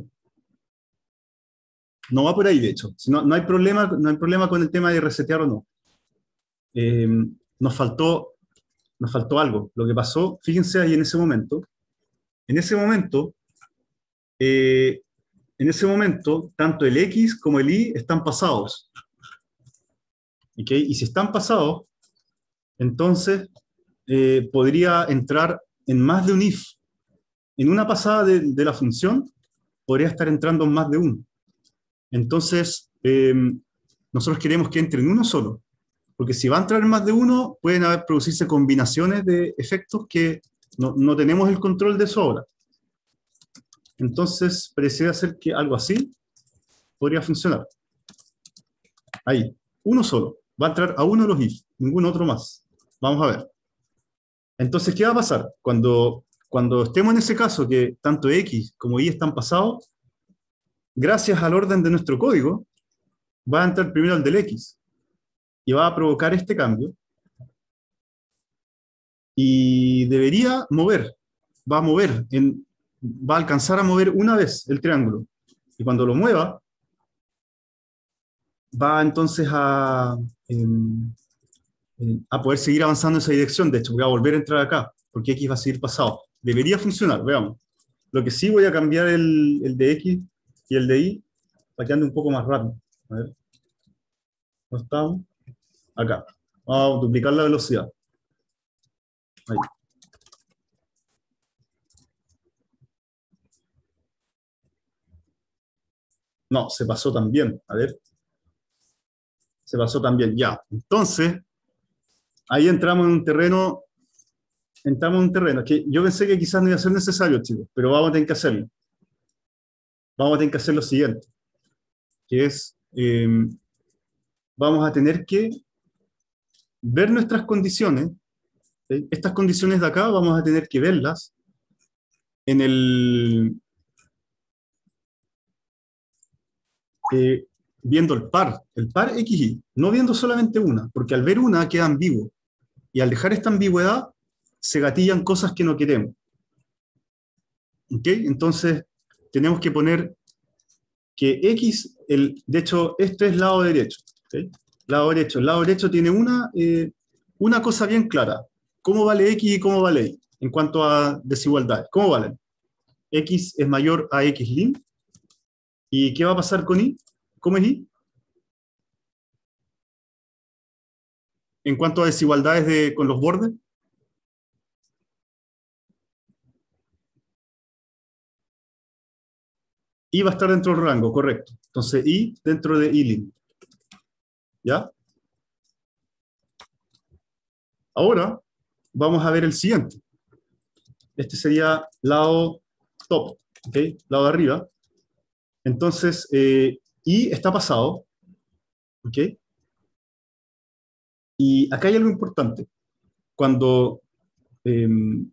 No va por ahí, de hecho. No, no hay problema, no hay problema con el tema de resetear o no. Eh, nos faltó, nos faltó algo. Lo que pasó, fíjense ahí en ese momento. En ese momento, eh, en ese momento, tanto el X como el Y están pasados. ¿Okay? Y si están pasados, entonces eh, podría entrar en más de un if. En una pasada de, de la función, podría estar entrando en más de uno. Entonces, eh, nosotros queremos que entre en uno solo. Porque si va a entrar en más de uno, pueden haber, producirse combinaciones de efectos que no, no tenemos el control de eso ahora. Entonces, pareciera ser que algo así podría funcionar. Ahí, uno solo. Va a entrar a uno de los if, ningún otro más. Vamos a ver. Entonces, ¿qué va a pasar? Cuando, cuando estemos en ese caso que tanto X como Y están pasados, gracias al orden de nuestro código, va a entrar primero el del X y va a provocar este cambio y debería mover, va a mover, en, va a alcanzar a mover una vez el triángulo y cuando lo mueva va entonces a, eh, a poder seguir avanzando en esa dirección. De hecho, voy a volver a entrar acá porque X va a seguir pasado. Debería funcionar, veamos. Lo que sí, voy a cambiar el, el de X y el de Y para que ande un poco más rápido. A ver. ¿No estamos? Acá. Vamos a duplicar la velocidad. Ahí. No, se pasó también. A ver. Se pasó también. Ya. Entonces, ahí entramos en un terreno. Entramos en un terreno que yo pensé que quizás no iba a ser necesario, chicos, pero vamos a tener que hacerlo. Vamos a tener que hacer lo siguiente, que es, eh, vamos a tener que ver nuestras condiciones. ¿Sí? Estas condiciones de acá vamos a tener que verlas en el, eh, viendo el par, el par X Y, no viendo solamente una, porque al ver una queda ambiguo, y al dejar esta ambigüedad se gatillan cosas que no queremos. ¿Ok? Entonces tenemos que poner que X, el, de hecho, este es lado derecho. ¿Okay? Lado derecho. El lado derecho tiene una, eh, una cosa bien clara. ¿Cómo vale X y cómo vale Y? En cuanto a desigualdades. ¿Cómo valen? X es mayor a X'. ¿Y qué va a pasar con Y? ¿Cómo es Y? En cuanto a desigualdades de, con los bordes. Y va a estar dentro del rango, correcto. Entonces, Y dentro de Y'. ¿Ya? Ahora, vamos a ver el siguiente. Este sería lado top, ¿ok? Lado de arriba. Entonces, eh, Y está pasado, ¿ok? Y acá hay algo importante. Cuando, eh,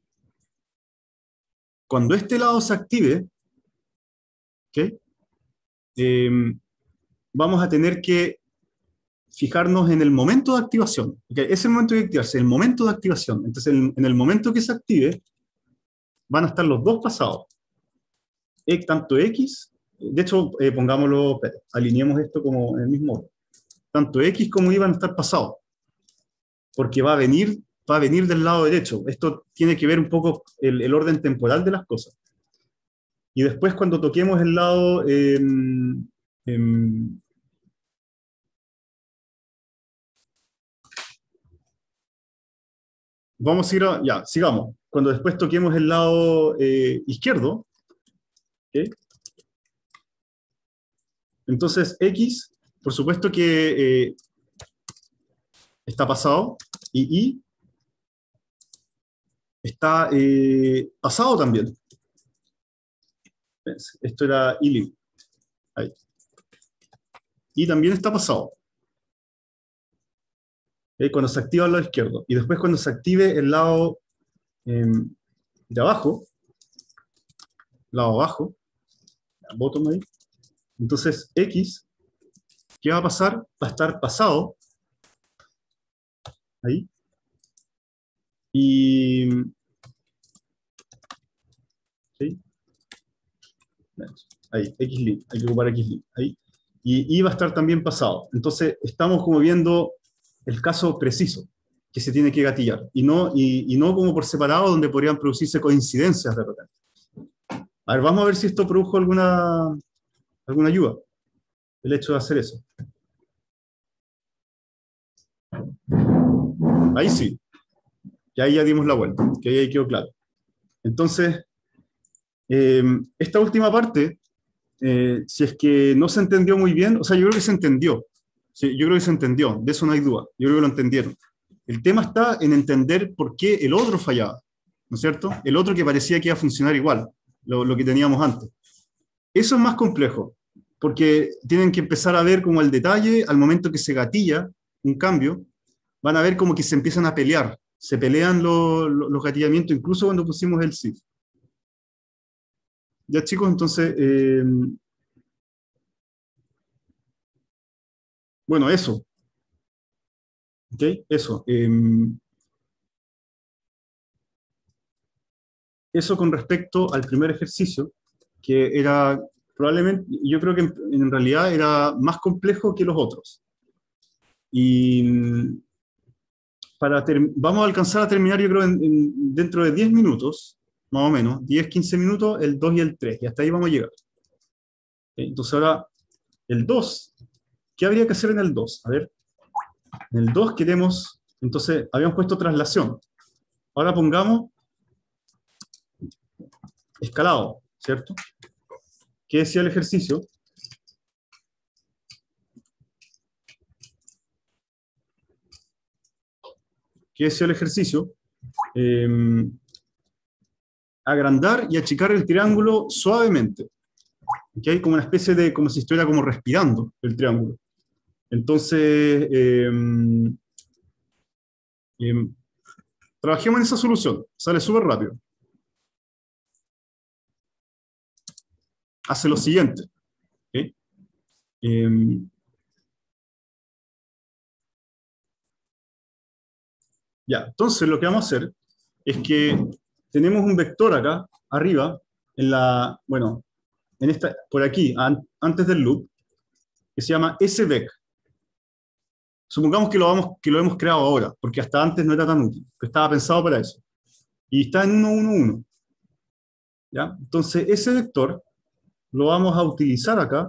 cuando este lado se active, ¿ok? Eh, vamos a tener que fijarnos en el momento de activación. ¿Okay? Ese momento de activarse, el momento de activación. Entonces, en, en el momento que se active, van a estar los dos pasados. E, tanto X, de hecho, eh, pongámoslo, alineemos esto como en el mismo orden. Tanto X como Y van a estar pasados. Porque va a venir, va a venir del lado derecho. Esto tiene que ver un poco el, el orden temporal de las cosas. Y después, cuando toquemos el lado... Eh, eh, vamos a ir a, ya, sigamos. Cuando después toquemos el lado eh, izquierdo, ¿okay? Entonces X, por supuesto que eh, está pasado, y Y está eh, pasado también. Esto era Y. Ahí. Y también está pasado. ¿Okay? Cuando se activa el lado izquierdo. Y después cuando se active el lado eh, de abajo, lado abajo, bottom ahí, entonces X, ¿qué va a pasar? Va a estar pasado, ahí, y, ¿sí? Ahí, Xlib, hay que ocupar Xlib, ahí, y Y va a estar también pasado. Entonces estamos como viendo el caso preciso que se tiene que gatillar, y no, y, y no como por separado, donde podrían producirse coincidencias de repente. A ver, vamos a ver si esto produjo alguna, alguna ayuda, el hecho de hacer eso. Ahí sí, y ahí ya dimos la vuelta, que ahí quedó claro. Entonces, eh, esta última parte, eh, si es que no se entendió muy bien, o sea, yo creo que se entendió, sí, yo creo que se entendió, de eso no hay duda, yo creo que lo entendieron. El tema está en entender por qué el otro fallaba, ¿no es cierto? El otro que parecía que iba a funcionar igual, lo, lo que teníamos antes. Eso es más complejo, porque tienen que empezar a ver como el detalle, al momento que se gatilla un cambio, van a ver como que se empiezan a pelear, se pelean los, los gatillamientos, incluso cuando pusimos el S I F. Ya chicos, entonces, eh, bueno, eso. ¿Ok? Eso. Eh, eso con respecto al primer ejercicio, que era probablemente, yo creo que en, en realidad era más complejo que los otros. Y para ter, vamos a alcanzar a terminar, yo creo, en, en, dentro de diez minutos, más o menos, diez, quince minutos, el dos y el tres, y hasta ahí vamos a llegar. Entonces ahora, el dos, ¿qué habría que hacer en el dos? A ver, en el dos queremos, entonces, habíamos puesto traslación. Ahora pongamos escalado, ¿cierto? ¿Qué decía el ejercicio? ¿Qué decía el ejercicio? Eh, agrandar y achicar el triángulo suavemente. ¿Okay? Como una especie de, como si estuviera como respirando el triángulo. Entonces, eh, eh, trabajemos en esa solución. Sale súper rápido. Hace lo siguiente. ¿Okay? Eh, ya, entonces lo que vamos a hacer es que tenemos un vector acá, arriba, en la, bueno, en esta, por aquí, an, antes del loop, que se llama svec. Supongamos que lo, vamos, que lo hemos creado ahora, porque hasta antes no era tan útil, que estaba pensado para eso. Y está en uno, uno, uno. ¿Ya? Entonces, ese vector lo vamos a utilizar acá,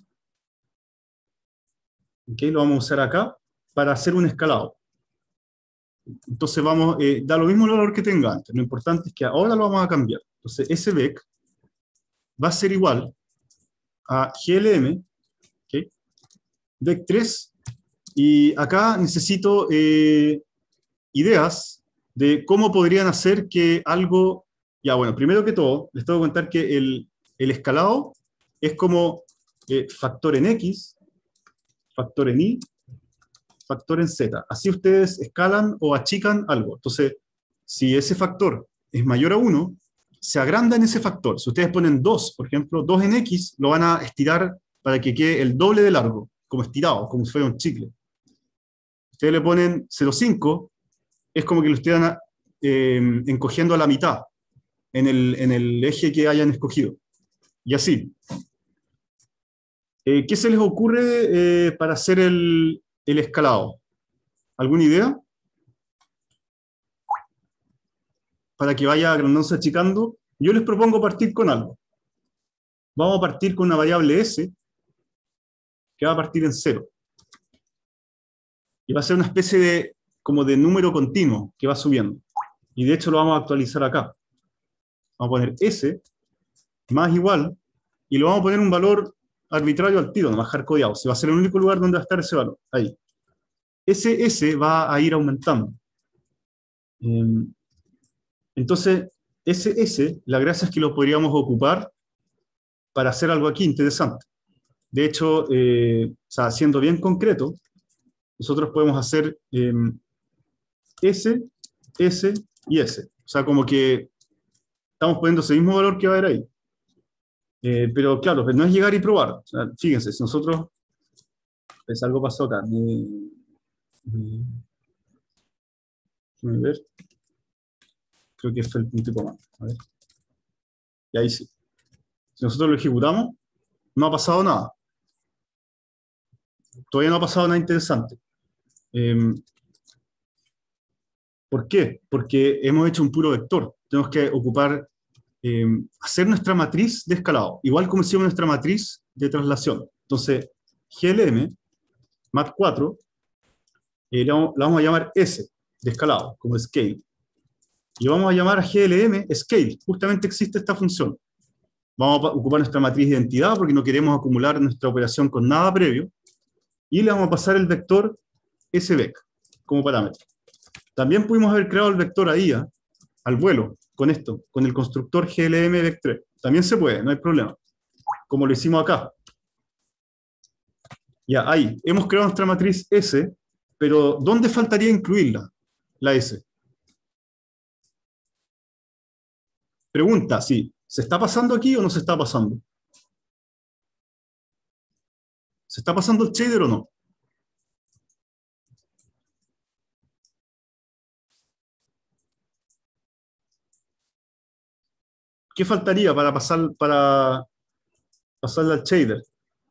¿okay? Lo vamos a usar acá para hacer un escalado. Entonces, vamos, eh, da lo mismo el valor que tenga antes. Lo importante es que ahora lo vamos a cambiar. Entonces, svec va a ser igual a glm, ¿okay? vec tres, y acá necesito eh, ideas de cómo podrían hacer que algo, ya bueno, primero que todo, les tengo que contar que el, el escalado es como eh, factor en X, factor en Y, factor en Z. Así ustedes escalan o achican algo. Entonces, si ese factor es mayor a uno, se agranda en ese factor. Si ustedes ponen dos, por ejemplo, dos en X, lo van a estirar para que quede el doble de largo, como estirado, como si fuera un chicle. Ustedes le ponen cero coma cinco, es como que lo estuvieran eh, encogiendo a la mitad en el, en el eje que hayan escogido. Y así. Eh, ¿Qué se les ocurre eh, para hacer el, el escalado? ¿Alguna idea? Para que vaya agrandándose, achicando. Yo les propongo partir con algo. Vamos a partir con una variable s, que va a partir en cero. Y va a ser una especie de, como de número continuo, que va subiendo. Y de hecho lo vamos a actualizar acá. Vamos a poner S más igual, y lo vamos a poner un valor arbitrario al tiro, nomás hardcodeado. Se va a ser el único lugar donde va a estar ese valor. Ahí. Ese S va a ir aumentando. Entonces, ese S, la gracia es que lo podríamos ocupar para hacer algo aquí interesante. De hecho, eh, o sea, siendo bien concreto, nosotros podemos hacer eh, S, S y S. O sea, como que estamos poniendo ese mismo valor que va a haber ahí. Eh, pero claro, no es llegar y probar. O sea, fíjense, si nosotros... Pues algo pasó acá. Eh, eh, déjame ver. Creo que fue el punto y coma. A ver. Y ahí sí. Si nosotros lo ejecutamos, no ha pasado nada. Todavía no ha pasado nada interesante. Eh, ¿Por qué? Porque hemos hecho un puro vector. Tenemos que ocupar, eh, hacer nuestra matriz de escalado, igual como hicimos nuestra matriz de traslación. Entonces, G L M, mat cuatro, eh, la, la vamos a llamar S, de escalado, como scale. Y vamos a llamar a G L M scale. Justamente existe esta función. Vamos a ocupar nuestra matriz de identidad porque no queremos acumular nuestra operación con nada previo. Y le vamos a pasar el vector svec como parámetro. También pudimos haber creado el vector a I A, al vuelo, con esto, con el constructor G L M vec tres. También se puede, no hay problema. Como lo hicimos acá. Ya, ahí. Hemos creado nuestra matriz S, pero ¿dónde faltaría incluirla? La S. Pregunta, sí. ¿Se está pasando aquí o no se está pasando? ¿Se está pasando el shader o no? ¿Qué faltaría para pasar para pasarla al shader?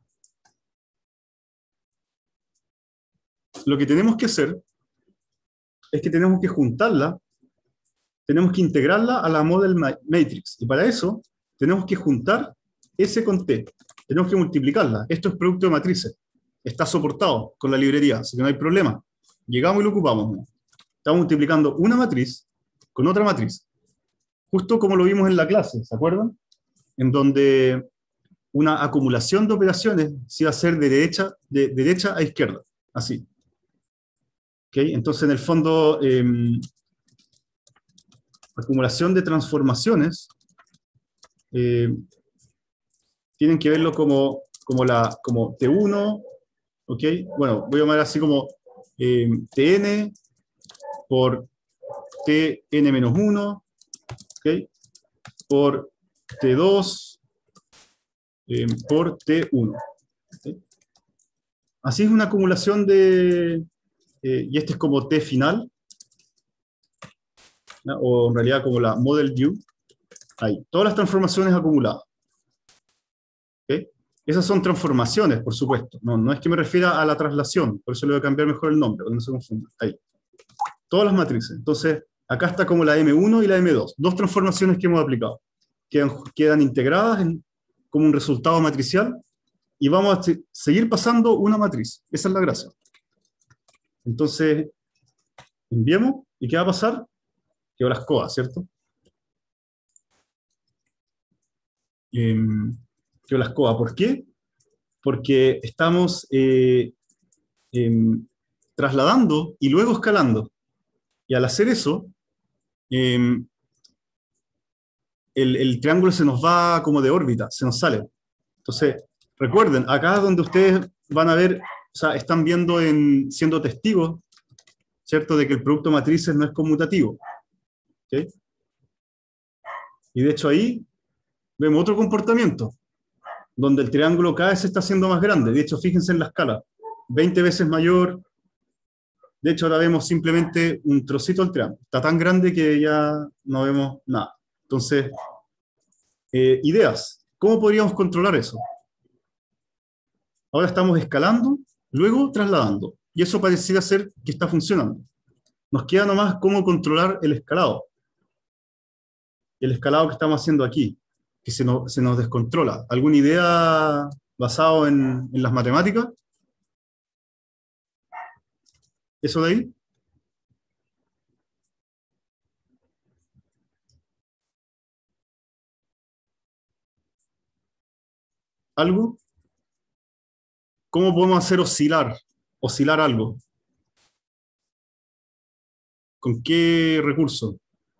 Lo que tenemos que hacer es que tenemos que juntarla, tenemos que integrarla a la model matrix. Y para eso tenemos que juntar S con T. Tenemos que multiplicarla. Esto es producto de matrices. Está soportado con la librería, así que no hay problema. Llegamos y lo ocupamos. Estamos multiplicando una matriz con otra matriz. Justo como lo vimos en la clase, ¿se acuerdan? En donde una acumulación de operaciones se iba a hacer de derecha, de derecha a izquierda. Así. ¿Okay? Entonces, en el fondo, eh, acumulación de transformaciones eh, tienen que verlo como, como, la, como T uno, ¿ok? Bueno, voy a llamar así como eh, T N por T N menos uno, ¿ok? Por T dos eh, por T uno. ¿Okay? Así es una acumulación de... Eh, y este es como T final, ¿no? O en realidad como la model view. Ahí, todas las transformaciones acumuladas. ¿Okay? Esas son transformaciones, por supuesto. No, no es que me refiera a la traslación, por eso le voy a cambiar mejor el nombre, para que no se confunda. Ahí. Todas las matrices. Entonces, acá está como la M uno y la M dos. Dos transformaciones que hemos aplicado. Quedan, quedan integradas en, como un resultado matricial y vamos a seguir pasando una matriz. Esa es la gracia. Entonces, enviemos. ¿Y qué va a pasar? Quedó la escoba, ¿cierto? Eh, quedó la escoba. ¿Por qué? Porque estamos eh, eh, trasladando y luego escalando. Y al hacer eso, eh, el, el triángulo se nos va como de órbita, se nos sale. Entonces, recuerden, acá es donde ustedes van a ver, o sea, están viendo, en, siendo testigos, ¿cierto?, de que el producto matrices no es conmutativo. ¿Okay? Y de hecho ahí vemos otro comportamiento, donde el triángulo cada vez se está haciendo más grande. De hecho, fíjense en la escala, veinte veces mayor. De hecho, ahora vemos simplemente un trocito del triángulo. Está tan grande que ya no vemos nada. Entonces, eh, ideas. ¿Cómo podríamos controlar eso? Ahora estamos escalando, luego trasladando. Y eso pareciera ser que está funcionando. Nos queda nomás cómo controlar el escalado. El escalado que estamos haciendo aquí, que se nos, se nos descontrola. ¿Alguna idea basada en, en las matemáticas? ¿Eso de ahí? ¿Algo? ¿Cómo podemos hacer oscilar? Oscilar algo. ¿Con qué recurso?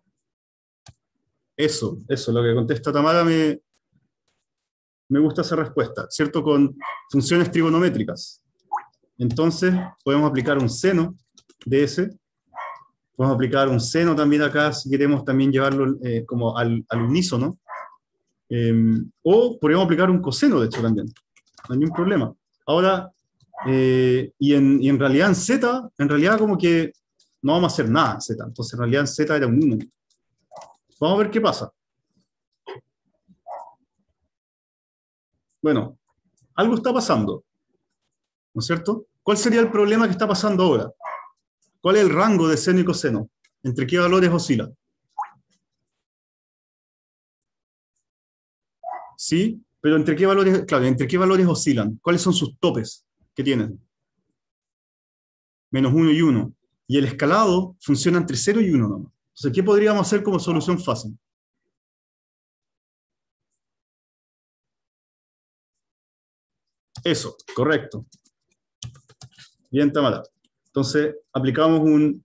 Eso, eso, lo que contesta Tamara me, me gusta esa respuesta, ¿cierto? Con funciones trigonométricas. Entonces, podemos aplicar un seno de ese. Podemos aplicar un seno también acá, si queremos también llevarlo eh, como al, al unísono. Eh, o podríamos aplicar un coseno, de hecho, también. No hay ningún problema. Ahora, eh, y, en, y en realidad en Z, en realidad como que no vamos a hacer nada en Z. Entonces, en realidad en Z era un uno. Vamos a ver qué pasa. Bueno, algo está pasando, ¿no es cierto? ¿Cuál sería el problema que está pasando ahora? ¿Cuál es el rango de seno y coseno? ¿Entre qué valores oscila? ¿Sí? Pero ¿entre qué valores, claro, ¿entre qué valores oscilan? ¿Cuáles son sus topes que tienen? Menos uno y uno. Y el escalado funciona entre cero y uno nomás. Entonces, ¿qué podríamos hacer como solución fácil? Eso, correcto. Bien, Tamara. Entonces, aplicamos un,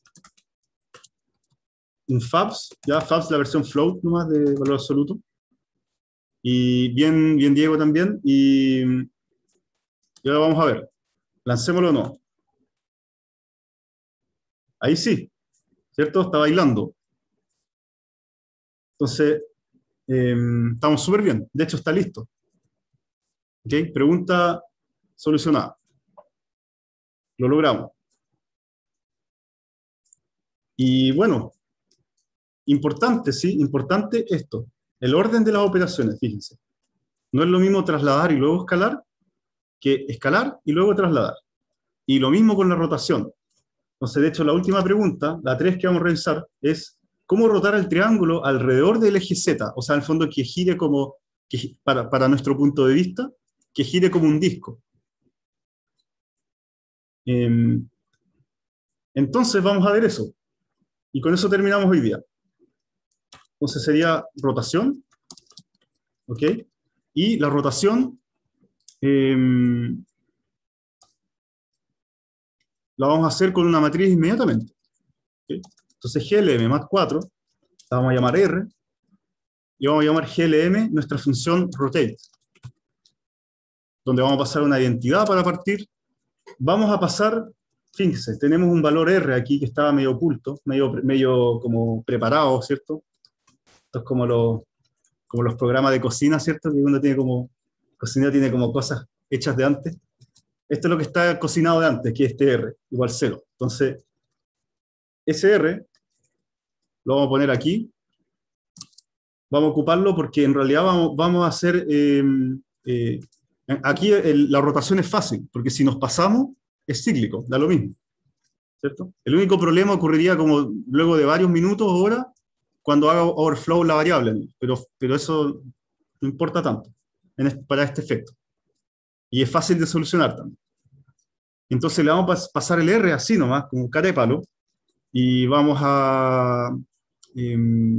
un fabs, ya fabs la versión float nomás de valor absoluto. Y bien, bien Diego también. Y, y ahora vamos a ver. Lancémoslo o no. Ahí sí, ¿cierto? Está bailando. Entonces, eh, estamos súper bien. De hecho, está listo. ¿Ok? Pregunta solucionada. Lo logramos. Y bueno, importante, ¿sí? Importante esto. El orden de las operaciones, fíjense. No es lo mismo trasladar y luego escalar que escalar y luego trasladar. Y lo mismo con la rotación. Entonces, de hecho, la última pregunta, la tres que vamos a revisar, es cómo rotar el triángulo alrededor del eje Z. O sea, en el fondo que gire como, que, para, para nuestro punto de vista, que gire como un disco. Eh, entonces, vamos a ver eso. Y con eso terminamos hoy día. Entonces sería rotación. ¿Ok? Y la rotación eh, la vamos a hacer con una matriz inmediatamente. ¿Okay? Entonces G L M mat cuatro, la vamos a llamar R, y vamos a llamar G L M nuestra función rotate, donde vamos a pasar una identidad para partir. Vamos a pasar, fíjense, tenemos un valor R aquí que estaba medio oculto, medio, medio como preparado, ¿cierto? Esto es como los, como los programas de cocina, ¿cierto? Que uno tiene como, cocina tiene como cosas hechas de antes. Esto es lo que está cocinado de antes, que es este R, igual cero. Entonces, ese R lo vamos a poner aquí. Vamos a ocuparlo porque en realidad vamos, vamos a hacer... Eh, eh, aquí el, la rotación es fácil, porque si nos pasamos, es cíclico, da lo mismo. ¿Cierto? El único problema ocurriría como luego de varios minutos o horas, cuando haga overflow la variable. Pero, pero eso no importa tanto en este, para este efecto. Y es fácil de solucionar también. Entonces le vamos a pasar el R así nomás, como cara de palo, y vamos a... Eh,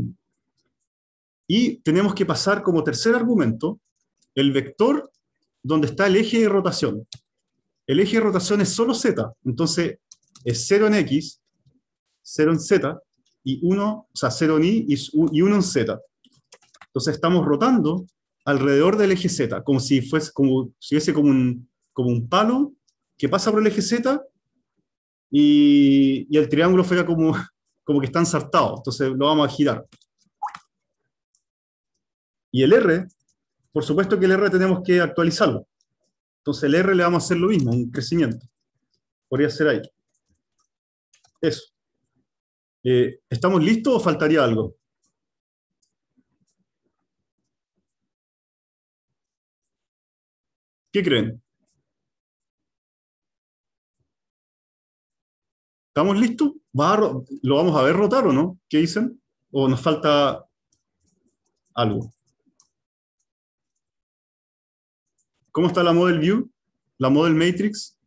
y tenemos que pasar como tercer argumento el vector donde está el eje de rotación. El eje de rotación es solo Z, entonces es cero en X, cero en Z, y uno, o sea, cero en Y y uno en Z. Entonces estamos rotando alrededor del eje Z, como si fuese como si fuese como un, como un palo que pasa por el eje Z y, y el triángulo fuera como, como que está ensartado. Entonces lo vamos a girar. Y el R, por supuesto que el R tenemos que actualizarlo. Entonces el R le vamos a hacer lo mismo, un crecimiento. Podría ser ahí. Eso. Eh, ¿Estamos listos o faltaría algo? ¿Qué creen? ¿Estamos listos? ¿Va a ro- ¿Lo vamos a ver rotar o no? ¿Qué dicen? ¿O nos falta algo? ¿Cómo está la Model View? ¿La Model Matrix?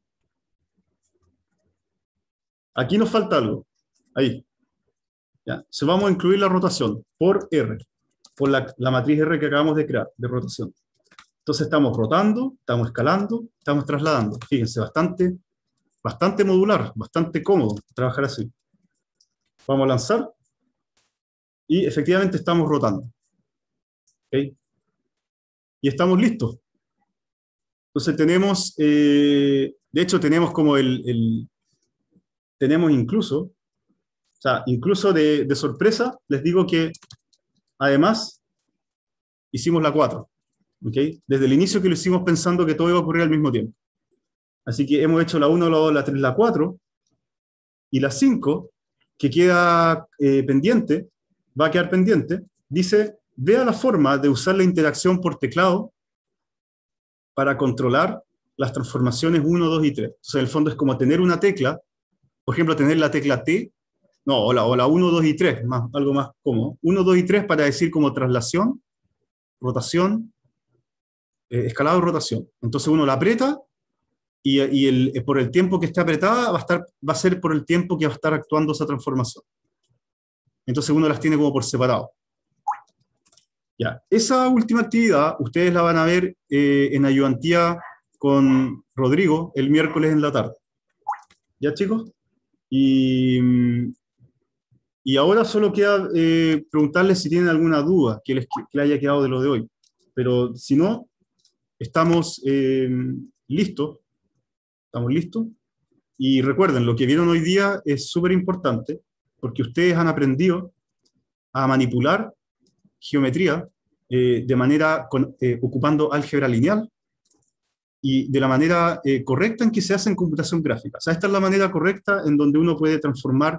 Aquí nos falta algo. Ahí. Ya. Entonces vamos a incluir la rotación por R, por la, la matriz R que acabamos de crear, de rotación. Entonces estamos rotando, estamos escalando, estamos trasladando. Fíjense, bastante, bastante modular, bastante cómodo trabajar así. Vamos a lanzar y efectivamente estamos rotando. ¿Okay? Y estamos listos. Entonces tenemos, eh, de hecho tenemos como el, el, tenemos incluso, o sea, incluso de, de sorpresa, les digo que además hicimos la cuatro. ¿Okay? Desde el inicio que lo hicimos pensando que todo iba a ocurrir al mismo tiempo. Así que hemos hecho la uno, la dos, la tres, la cuatro, y la cinco, que queda eh, pendiente, va a quedar pendiente, dice, vea la forma de usar la interacción por teclado para controlar las transformaciones uno, dos y tres. Entonces, en el fondo es como tener una tecla, por ejemplo, tener la tecla T, no, o la, o la uno, dos y tres, más, algo más cómodo. uno, dos y tres para decir como traslación, rotación, eh, escalado y rotación. Entonces uno la aprieta y, y el, por el tiempo que esté apretada va a, estar, va a ser por el tiempo que va a estar actuando esa transformación. Entonces uno las tiene como por separado. Ya, esa última actividad ustedes la van a ver eh, en ayudantía con Rodrigo el miércoles en la tarde. ¿Ya, chicos? Y, y ahora solo queda eh, preguntarles si tienen alguna duda que les, que les haya quedado de lo de hoy. Pero si no, estamos eh, listos. Estamos listos. Y recuerden, lo que vieron hoy día es súper importante porque ustedes han aprendido a manipular geometría eh, de manera con, eh, ocupando álgebra lineal y de la manera eh, correcta en que se hace en computación gráfica. O sea, esta es la manera correcta en donde uno puede transformar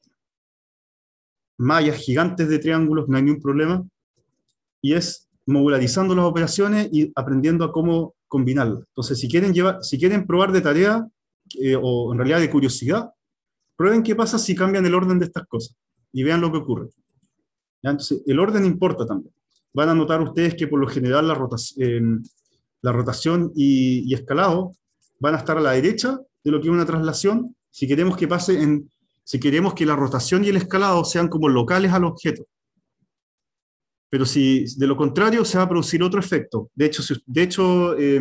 mallas gigantes de triángulos, no hay ningún problema, y es modularizando las operaciones y aprendiendo a cómo combinarlas. Entonces, si quieren, llevar, si quieren probar de tarea, eh, o en realidad de curiosidad, prueben qué pasa si cambian el orden de estas cosas, y vean lo que ocurre. ¿Ya? Entonces, el orden importa también. Van a notar ustedes que por lo general la rotación, eh, la rotación y, y escalado van a estar a la derecha de lo que es una traslación, si queremos que pase en, si queremos que la rotación y el escalado sean como locales al objeto. Pero si de lo contrario se va a producir otro efecto. De hecho, si, de hecho eh,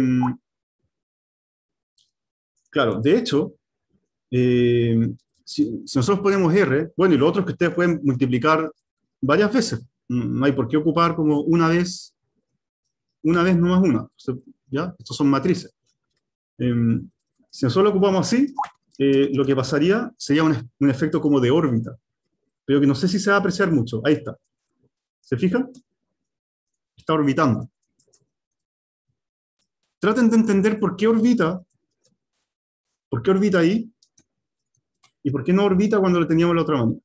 claro, de hecho, eh, si, si nosotros ponemos R, bueno, y lo otro es que ustedes pueden multiplicar varias veces. No hay por qué ocupar como una vez, una vez no más una. ¿Ya? Estos son matrices. Eh, si nosotros lo ocupamos así, eh, lo que pasaría sería un, un efecto como de órbita, pero que no sé si se va a apreciar mucho. Ahí está. ¿Se fijan? Está orbitando. Traten de entender por qué orbita, por qué orbita ahí, y por qué no orbita cuando lo teníamos en la otra mano.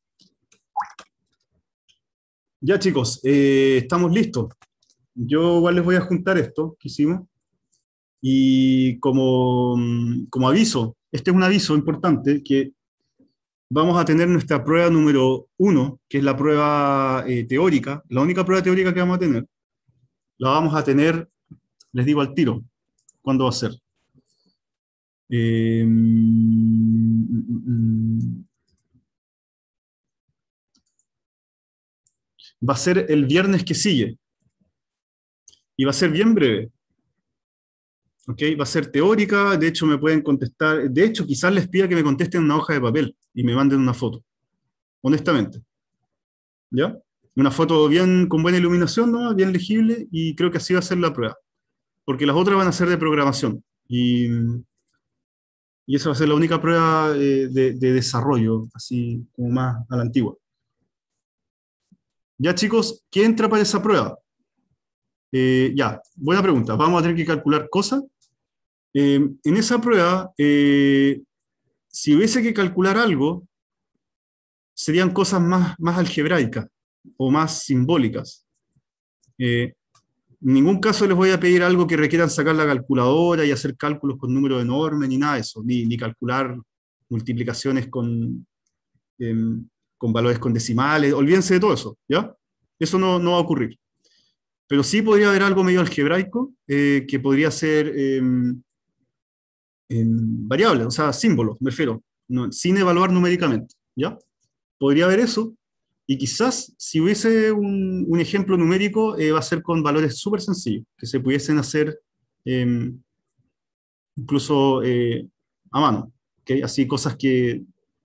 Ya, chicos, eh, estamos listos. Yo igual les voy a juntar esto que hicimos. Y como, como aviso, este es un aviso importante, que vamos a tener nuestra prueba número uno, que es la prueba eh, teórica, la única prueba teórica que vamos a tener. La vamos a tener, les digo al tiro, ¿cuándo va a ser? Eh, va a ser el viernes que sigue. Y va a ser bien breve. ¿Ok? Va a ser teórica, de hecho me pueden contestar, de hecho quizás les pida que me contesten una hoja de papel y me manden una foto, honestamente. ¿Ya? Una foto bien con buena iluminación, ¿no? Bien legible, y creo que así va a ser la prueba. Porque las otras van a ser de programación. Y, y esa va a ser la única prueba eh, de, de desarrollo, así como más a la antigua. Ya, chicos, ¿qué entra para esa prueba? Eh, ya, buena pregunta. Vamos a tener que calcular cosas. Eh, en esa prueba, eh, si hubiese que calcular algo, serían cosas más, más algebraicas o más simbólicas. Eh, en ningún caso les voy a pedir algo que requieran sacar la calculadora y hacer cálculos con números enormes, ni nada de eso, ni, ni calcular multiplicaciones con, eh, con valores con decimales, olvídense de todo eso, ¿ya? Eso no, no va a ocurrir. Pero sí podría haber algo medio algebraico, eh, que podría ser eh, en variables, o sea, símbolos, me refiero, no, sin evaluar numéricamente, ¿ya? Podría haber eso, Y quizás si hubiese un, un ejemplo numérico, eh, va a ser con valores súper sencillos, que se pudiesen hacer eh, incluso eh, a mano. ¿Okay? Así cosas que...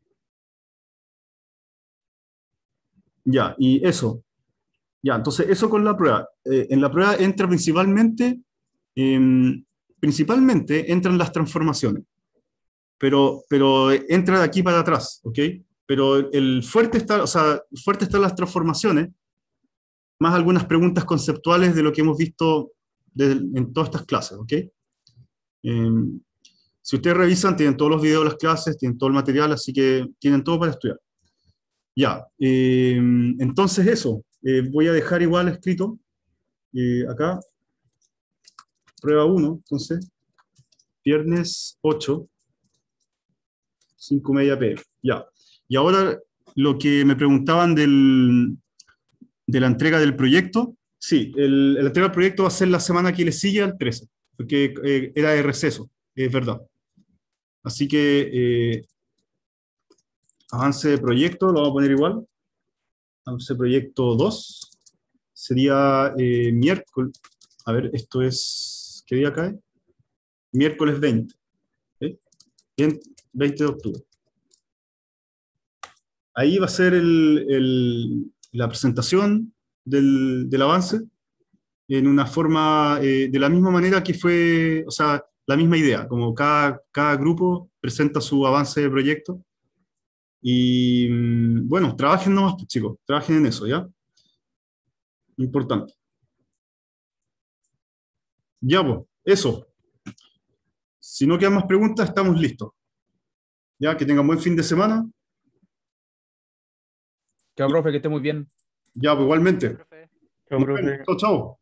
Ya, y eso. Ya, entonces eso con la prueba. Eh, en la prueba entra principalmente, eh, principalmente entran las transformaciones, pero, pero entra de aquí para atrás, ¿ok? Pero el fuerte está, o sea, el fuerte están las transformaciones, más algunas preguntas conceptuales de lo que hemos visto de- en todas estas clases, ¿ok? Eh, si ustedes revisan, tienen todos los videos de las clases, tienen todo el material, así que tienen todo para estudiar. Ya, eh, entonces eso, eh, voy a dejar igual escrito eh, acá, prueba uno, entonces, viernes ocho, cinco media p m. Ya, y ahora lo que me preguntaban del, de la entrega del proyecto, sí, el, la entrega del proyecto va a ser la semana que le sigue al trece, porque eh, era de receso, es verdad. Así que eh, avance de proyecto, lo vamos a poner igual, avance de proyecto dos, sería eh, miércoles, a ver, esto es, ¿qué día cae? Miércoles veinte, ¿eh? veinte de octubre. Ahí va a ser el, el, la presentación del, del avance en una forma, eh, de la misma manera que fue, o sea, la misma idea, como cada, cada grupo presenta su avance de proyecto. Y mm, bueno, trabajen nomás, pues, chicos, trabajen en eso, ¿ya? Importante. Ya, pues, eso. Si no quedan más preguntas, estamos listos. Ya, que tengan buen fin de semana. Chao, profe, que esté muy bien. Ya, pues, Chao, igualmente. profe. Chao, Nos vemos. profe. Chao, chao.